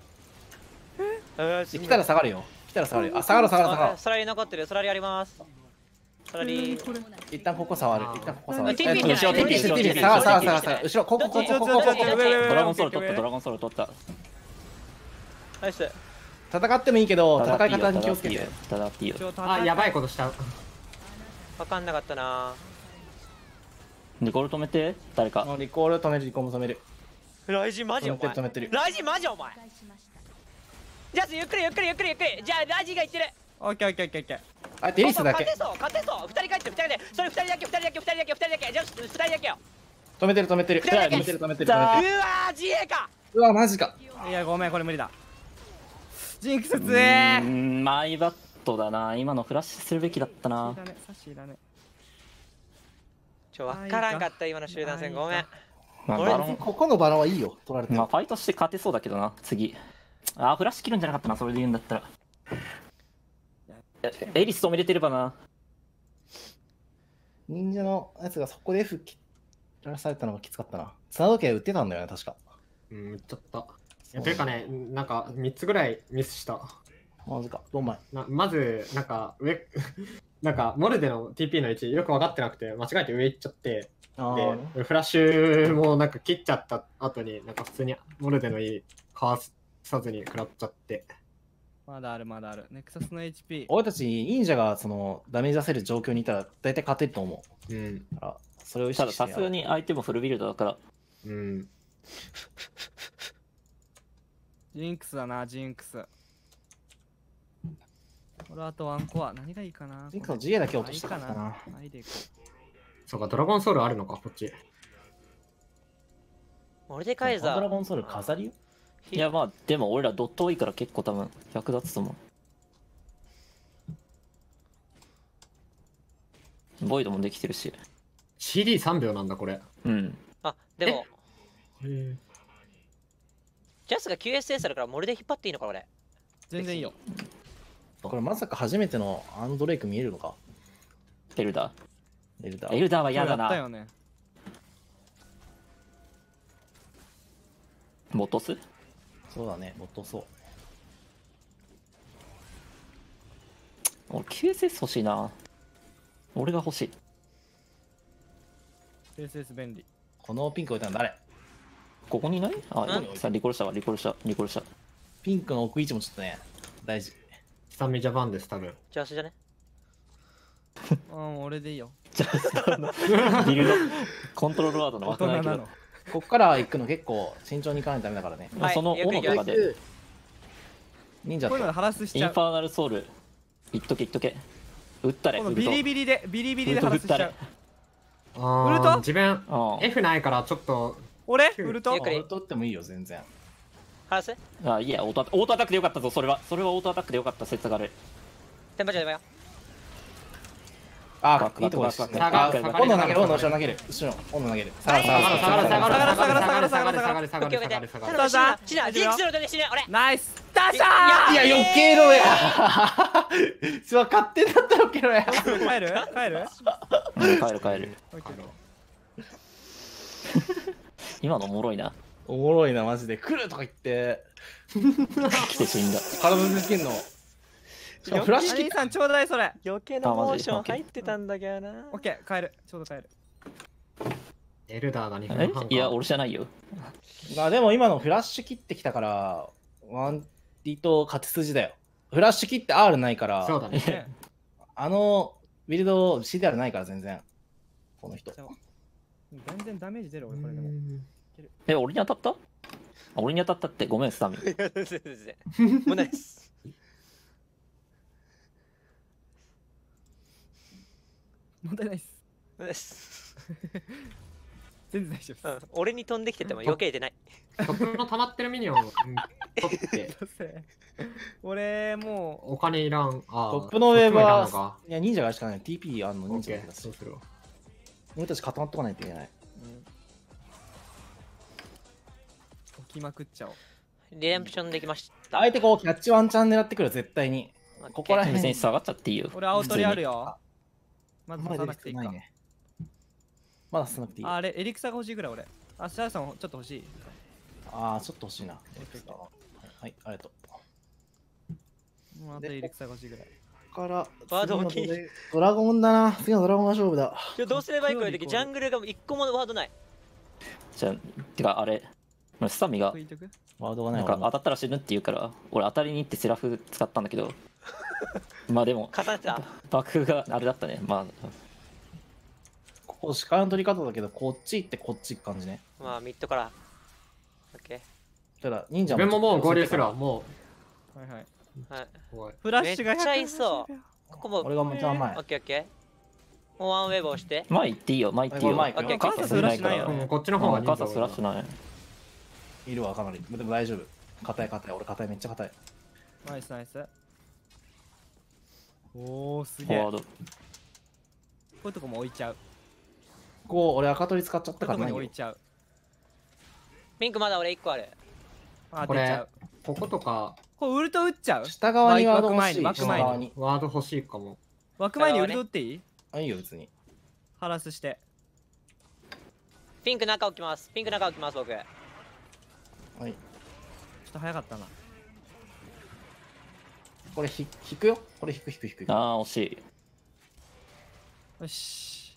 あ来たら下がるよ。来たら下がるよ。あ、下がる下がる下があソラリ残ってる。ソラリあります。ソラリ。 これ。 る。一旦ここ触る。一旦ここ触る。 ティーピー後ろ、ティーピーして、ティーピーして。下がる下がる下がる下がる。後ろ、ここ、ここ、ここ、ここ。 ドラゴンソウル取った、ドラゴンソウル取った。 ナイス。 戦ってもいいけど、戦いいいよ方に気をつけて。 戦っていいよ。 あやばいことしたわかんなかったな。 ニコル止めて、誰か。 もうリコール止める、リコール止める。 ライジンマジ止お前。 めてる止めてる。 ライジンマジお前。ジャスゆっくりゆっくりゆっくりゆっくり。じゃあライジンが言ってる。 オッケーオッケーオッケーオッケー。 あ、デリスだけ勝て。そう勝てそう。二人帰ってる二人で。それ二人だけ二人だけ二人だけ二人だけ。じゃあ二人だけよ。 止めてる止めてる。 二人だけ止めてる止めてるうわ止めてる。 ー自衛か。 うわ、マジか。 いや、ごめん、これ無理だ。ジンクスう強えーん、マイバットだな。今のフラッシュするべきだったな。 だね、サッシーだね。 ちょわからんかった今の集団戦ごめん。 まあ、 俺バロン、 ここのバラはいいよ、取られてまあ、 も。 ファイトして勝てそうだけどな、次。あー、フラッシュ切るんじゃなかったな、それで言うんだったら。えエリス止めれてればな。 忍者のやつがそこで F 切らされたのがきつかったな。砂時計売ってたんだよね、確か。 うん言っちゃったいやというかねなんかみっつぐらいミスしたマジか。どんまい。 なまずなんか上なんかモルデの ティーピー の位置よく分かってなくて間違えて上行っちゃってあでフラッシュもなんか切っちゃった後になんか普通にモルデのいいかわさずに食らっちゃってまだあるまだある。ネクサスの エイチピー。 俺たち忍者がそのダメージ出せる状況にいたら大体勝てると思うんう。だから、それを意ただ識してやる。 さすがに相手もフルビルドだから。 うんジンクスだな、ジンクス。俺あとワンコア。何がいいかな。 ジンクスの ジーエー だけ落としたかったな。 な。はい、でいこそうかドラゴンソウルあるのかこっちモルデカイザー。 ドラゴンソウル飾りよ。 いや、まあ、でも俺らドット多いから結構多分役立つと思う。 ボイドもできてるし。 シーディーさん 秒なんだこれ。 うん。 あでもへえ。 ジャスが キューエスエス あるからモルで引っ張っていいのか俺。 全然いいよ。 これまさか初めてのアンドレイク見えるのか。 エルダエルダー。エルダーは嫌だな。 やったよね。 ボトスそうだね、もっとそう。 俺 キューエスエス 欲しいな。俺が欲しい。 エスエス 便利。 このピンク置いたの誰？ ここにいない？あ、 うんさあリコールしたわ、リコールした、リコールした。 ピンクの置く位置もちょっとね、大事。 スタミジャパンです多分。 ジャスじゃね。 あもう俺でいいよ。 じゃあ、ビルド、コントロールワードの大枠ないけど人なの。。 こっから行くの結構慎重に行かないとダメだからね。 まあそのはいゆっくり斧とかで、 忍者とこういうのでハラスしちゃう。 インファーナルソウル、いっとけいっとけ。打ったれ、 このウルト。 ビリビリでビリビリでウルトハラスしちゃう。 あウルトー自分あ F ないからちょっと俺ウルトゆっくり俺とってもいいよ、全然。 ハラスあ、いや、オートアタオートアタックでよかったぞ、それは。それはオートアタックでよかった説がある。 テンパチャーでもよ。 あバックいいとこですバックね。 バックあバック斧投げる、斧後ろ投げる。後ろ、斧投げる。下がる、下がる、 下がる下がる下がる下がる下がる下がる下がる下がる下がるオッケーオッケー下がる下がる頼下がるむ死ぬな死ぬな大丈夫ジンクスのために死ぬ俺。 ナイスダッシャいや、避けろやすわ、勝手だったら避けろやー帰る帰るうん、帰る帰る。 オッケー今のおもろいな。 おもろいな、マジで。来るとか言って、 来て死んだ。 体ぶつけんの。しかもフラッシュキッ兄さんちょうだいそれ。 余計なモーション入ってたんだけどな。 オッケー帰る。ちょうど帰る。 エルダーがにふんえはんか。 いや、俺じゃないよ。 ク。あ、でも今のフラッシュ切ってきたから、ワンディと勝ち筋だよ。フラッシュ切って R ないから、 そうだね。 ねあのビルド シーディーアール ないから全然。この人。 そう全然ダメージ出る俺これでも。 え、俺に当たったあ、俺に当たったって、ごめん、スタミ。 全然全然問題ないです。 問題ないっす。 問題ないです全然大丈夫っうん俺に飛んできてても余計出ない。 トップの溜まってるミニオンうん取ってす。どうせ俺もお金いらん。あートップのウェーブそっちもいらんのはか、 いや、忍者がしかない。ティーピー あんのオッケー忍者だしそうするわ。 俺たち固まっとかないといけない。 う、うん、置きまくっちゃおう。 リデンプションできました。 相手こう、キャッチワンチャン狙ってくる、絶対に。ここら辺別に下がっちゃっていいよ。 俺青鳥あるよ。 よ。まずまだ出刺さなくていいか。 てないね。まだ進まなくていい。 ああれエリクサが欲しいぐらい俺。あ、シャーさんちょっと欲しい。 ああ、ちょっと欲しいな。 オッケーオッはい、ありがとう。 もうあとエリクサが欲しいぐらい。 ここから、 ワード大きい次のドレドラゴンだな。次のドラゴンが勝負だ。 今日どうすればいいかいう時ジャングルが一個もワードない。 じゃあ、てか、あれ、スタミが食、いとくワードがなないんか俺も当たったら死ぬって言うから、俺当たりに行ってセラフ使ったんだけど、まあでも、 重ねてた。 爆風があれだったね。まあ、 ここ、視界の取り方だけど、こっち行ってこっち行く感じね。 まあミッドから。オッケただ、忍者自分ももう合流するわ。もはいはい。 ー。はい。 う怖い。 フラッシュがめっちゃいそうひゃくはちじゅうびょう。 ここも俺がもう一番前オッ。ケーオッケー。もうワンウェーブ押して。 前行っていいよ、前行っていいよ。 前行くよオッケーカーサスいないから。 カーサスフラッシュないよねうんこっちの方がうんカーサスフラッシュな。 ない。 いるわ、かなり。でも大丈夫。硬い硬い。俺硬い、めっちゃ硬い。 ナイスナイス。おおすげえ。こフォワード。 ういうとこも置いちゃう。 ここ、俺赤取り使っちゃっこういうとこたからないよ。 に置いちゃう。 ピンクまだ俺一個ある。 あ、 これ出ちゃう。 こことかこれウルト打っちゃう。 下側にワード欲しい。 枠前に下側に。 ワード欲しいかも。 枠前にウルト打っていい？ あ、いいよ、別に。 ハラスして。 ピンク中置きます。ピンク中置きます僕。 はい。 ちょっと早かったな。 これひ引くよ。これ引く引く引く。 ああ、惜しい。 よし。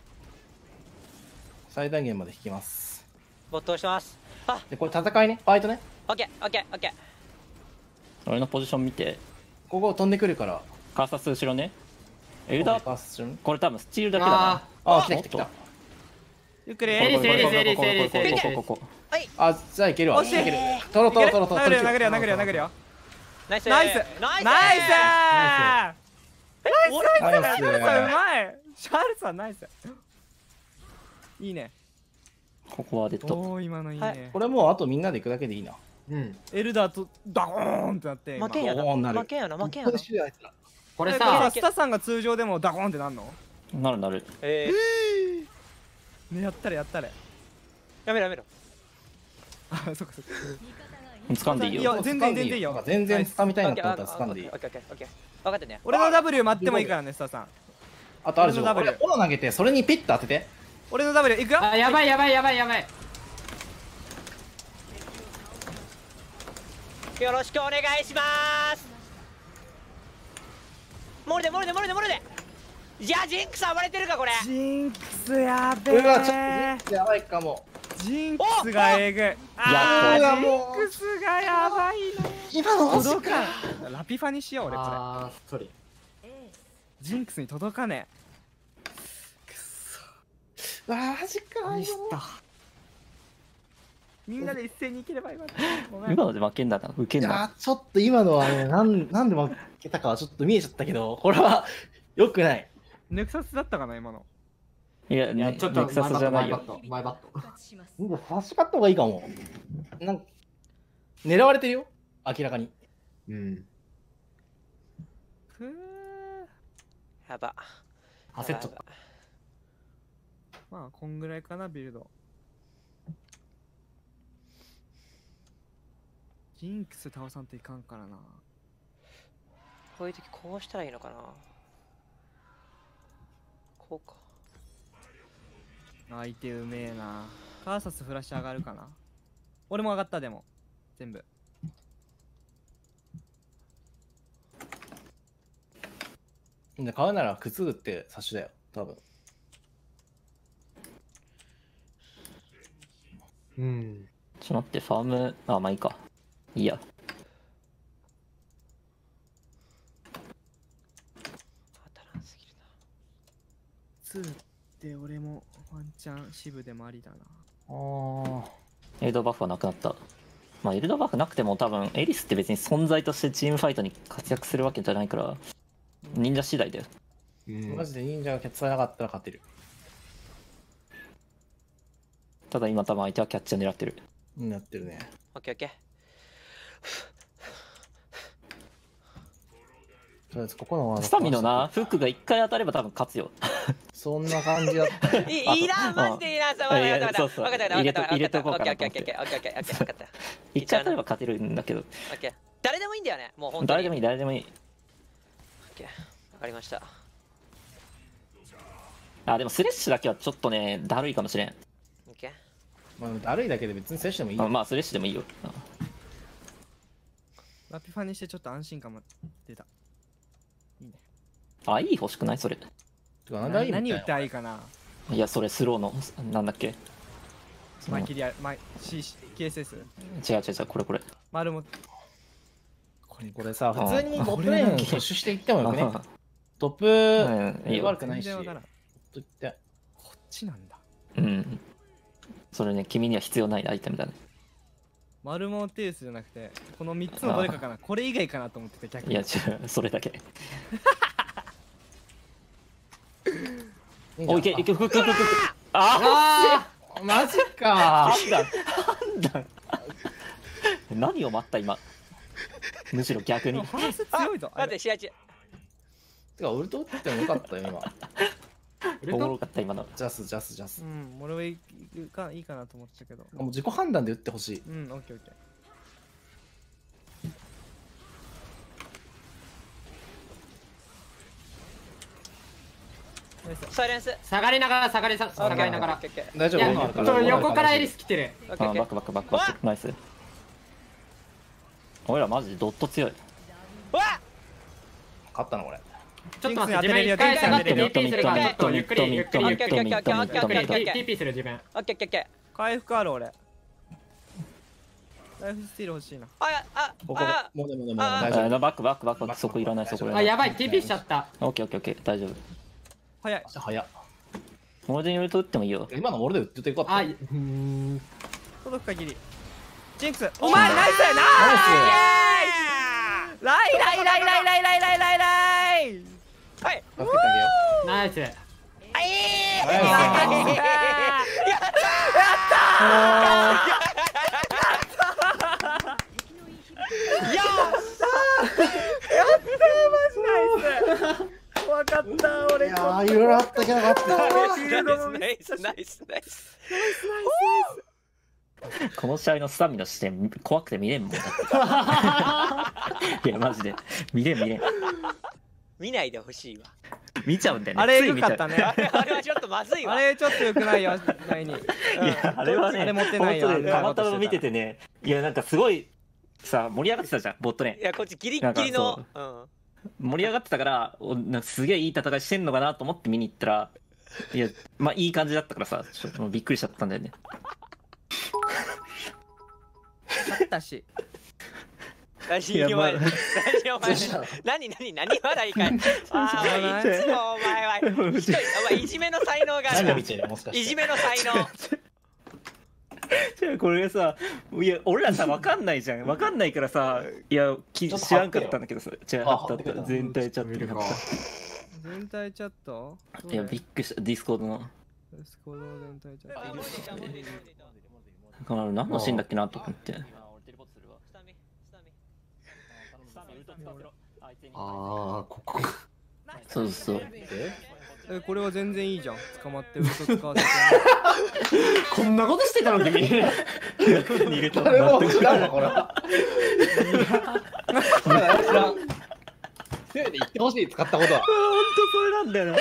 最大限まで引きます。 没頭してます。あ、 で、これ戦いね。ファイトね。 オッケーオッケーオッケー。 俺のポジション見て、 ここ飛んでくるから。 カーサス後ろね。エルダー、 パスするこれ多分スチールだけだな。 ああ、来た来た来た。 ゆっくり。 エリスエリスエリスここエリスエリスここここここあ、じゃあいけるわ。 惜しいいける。取ろう取ろう取ろう取ろう。 殴るよ殴るよ殴るよ殴るよ。 ナイスナイスナイスナイスナナイスナイスシャールさんうまい。シャールさんナイス。いいね。 ここはデッド。 おお今のいいはねこ。れもうあとみんなで行くだけでいいな。 うん。 エルダーとダゴーンってなって今。 負けんやドーンなるな負けんやな負けんやな。 これえこれささ、 スタさんが通常でもダゴーンってなんの？ なるなる。 えー、 ねやったれやったれ。 やめろやめろ。 あそっかそっか。 掴んでいいよ。 いや全然全然いいよなんか全然掴みたいなと思ったらオ掴んでいいッ。ケーオッケーオッケー。分かったね。 俺の W 待ってもいいからねスタさん。 あとあるじゃん。 俺の W 俺、斧投げて、それにピッと当てて。 俺の W いくよ。 あ、やばいやばいやばいやばい。 よろしくお願いします。モルでモルでモルでモルで。じゃあジンクス暴れてるかこれ。 ジンクスやべうわ、ちょっえ。 とやばいかも。 ジンクスがえぐい。あやージンクスがやばいな。 今の欲しい届かん。ラピファにしよう俺これ。 あー、ソリ。 ジンクスに届かねマジか。 ミスった。 え。みんなで一斉にいければよかった。ごめん。 今ので負けんだな。受けんな。 いやー、ちょっと今のはね、なんなんで負けたかはちょっと見えちゃったけど、これは良くない。 ネクサスだったかな今の。 いや、 いや、 ね、 ちょっとネクサスじゃないよ。 前バット。 復活します。 なんか差し勝った方がいいかも。なんか狙われてるよ、明らかに。 うん。 ふー。 やば。 焦っちゃった。 まあこんぐらいかなビルド。ジンクス倒さんといかんからな。 こういう時こうしたらいいのかな。こうか。 相手うめえな。カーサスフラッシュ上がるかな。俺も上がったでも全部。 で買うなら靴売って差しだよ、多分。 うん。 ちょっと待って、ファーム、あ、まあいいか。いいや。 当たらんすぎるな。 ツーって俺もワンチャン支部でもありだな。 あー。 エルドバフはなくなった。まあエルドバフなくても多分、エリスって別に存在としてチームファイトに活躍するわけじゃないから、忍者次第だよ。 うんマジで忍者がキャッチされなかったら勝てる。 ただ今多分相手はキャッチャー狙ってる。 うん、やってるね。 オッケーオッケー。 とりあえずここのワードスタミのな、フックが一回当たれば多分勝つよ。 そんな感じだった。 いいいな、マジでいいな。そう、 いや分かったそうそう分かった分かった分かった。 入れとこうかなオッケーオッケーオッケーオッケーオッケーオッケー分かった。 一回当たれば勝てるんだけど、 オッケー。誰でもいいんだよね。もう本当に。 誰でもいい、誰でもいい。 オッケー。わかりました。 あ、でもスレッシュだけはちょっとね、だるいかもしれん。 オッケー。 まあ、だるいだけで別に接してもいいよ。 あまあ、スレッシュでもいいよ。 ラピファにしてちょっと安心感も出た。いいね。 あ、いい欲しくないそれ。 てかなんだいい何打っみたいなていいかな。 いや、それスローの、なんだっけ。そのマイキリア、マイ、C、ケーエスエス。 違う違う違う、これこれ。 丸も。 これさ、 あ普通にボットレーンプッシュしていってもよくね。 あトップ、 うんいいよ悪くないし。 全然わからん。 と言って。 こっちなんだ。 うん。それね、君には必要ないアイテムだね。 丸もテースじゃなくて、このみっつのどれかかな。これ以外かなと思ってて逆に。 いや、違う、それだけ。おいけ、いけ、ふくふくふく。ああーマジかあなんだ。何を待った今。むしろ逆に。 ファース強いぞ。 待って、試合中。 てか、ウルト打ってもよかったよ、今。 おもろかった今の。 ジャス、ジャス、ジャスう。ん、俺はいいかいいかなと思ったけど。 もう自己判断で打ってほしい。 うん、オッケーオッケー。ナイス。 サイレンス。 下がりながら下がりさ下がりながらオッケーオッケー大丈夫いや斧あるからちょ横からエリス来てるオッケーオッケーあバックバックバックバックナイス。俺らマジでドット強い。 うわ勝ったのこれ。 ちょっと待って自分一回下がって ティーピー するからちょっとゆっくりゆっくりゆっくりゆっくりオッケーオッケーオッケーオッケーオッケーオッケーティーピー する自分オッケーオッケーオッケー。 回復ある俺。ライフスティール欲しいな。 あやあここあもうでもでもあ大丈夫。 あバックバックバックバックそこいらないそこいらない。 あやばい ティーピー しちゃったオッケーオッケーオッケー大丈夫。 早い。 早っ。 モーデンユルト打ってもいいよ。 今の俺で打っててよかった。 あナイうーん届く限り。ジンクス。お前ナイスナイスライライライライライライライライライはいス。助けてあげよナイスはいナイス怖かった俺こんなあ、いろいろあったけどよかった。 フィールドもナイスナイスナイス。 この試合のスタミナして怖くて見れんもん。いやマジで見れん見れん。 見ないでほしいわ。 見ちゃうんだよね。 あれつい見ちゃうよかったね。 あれあれはちょっとまずいわ。 あれちょっと良くないよ、絶対に。 いやあれはね、 あれ持ってないよ本当にたまたま見てててね、いやなんかすごいさ盛り上がってたじゃんボットねい。やこっちギリッギリの。うん。 盛り上がってたからおなんかすげえいい戦いしてんのかなと思って見に行ったら、いやまあいい感じだったからさ、ちょっともうびっくりしちゃったんだよね。 勝ったし。 何お前何お前何何何笑いかい。ああいつもお前はいひどいお前いじめの才能がある何を見。てるもしかして。 いじめの才能。 じゃあこれさ、いや俺らさ分かんないじゃん、分かんないからさ、いやきちょっと知らんかったんだけどさ、じゃあああったあった全体チャットに貼っ全体チャットた。いやびっくりしたディスコードの。 ディスコード全体チャット。 この何のシーンだっけなと思って。 ああ、ここ。 そうそう。 え、これは全然いいじゃん。捕まってウルト使わせて。 こんなことしてたの君。 に入れた誰も知らんわ、これは。知らん。せいで言ってほしい、使ったことは。 本当それなんだよな。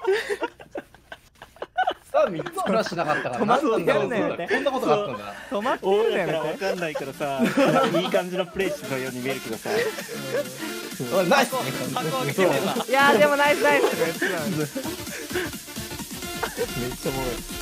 さあ、みっつもフラッシュなかったから。 止まってなんだろうんだよねこんなことがあったんだ。 止まって俺んだよね。 らから分かんないからさ、いい感じのプレイしてたように見えるけどさ。 おいナイス。 箱を見てれば。 いやーでもナイスナイスとか言ってたのに。 めっちゃおもろい。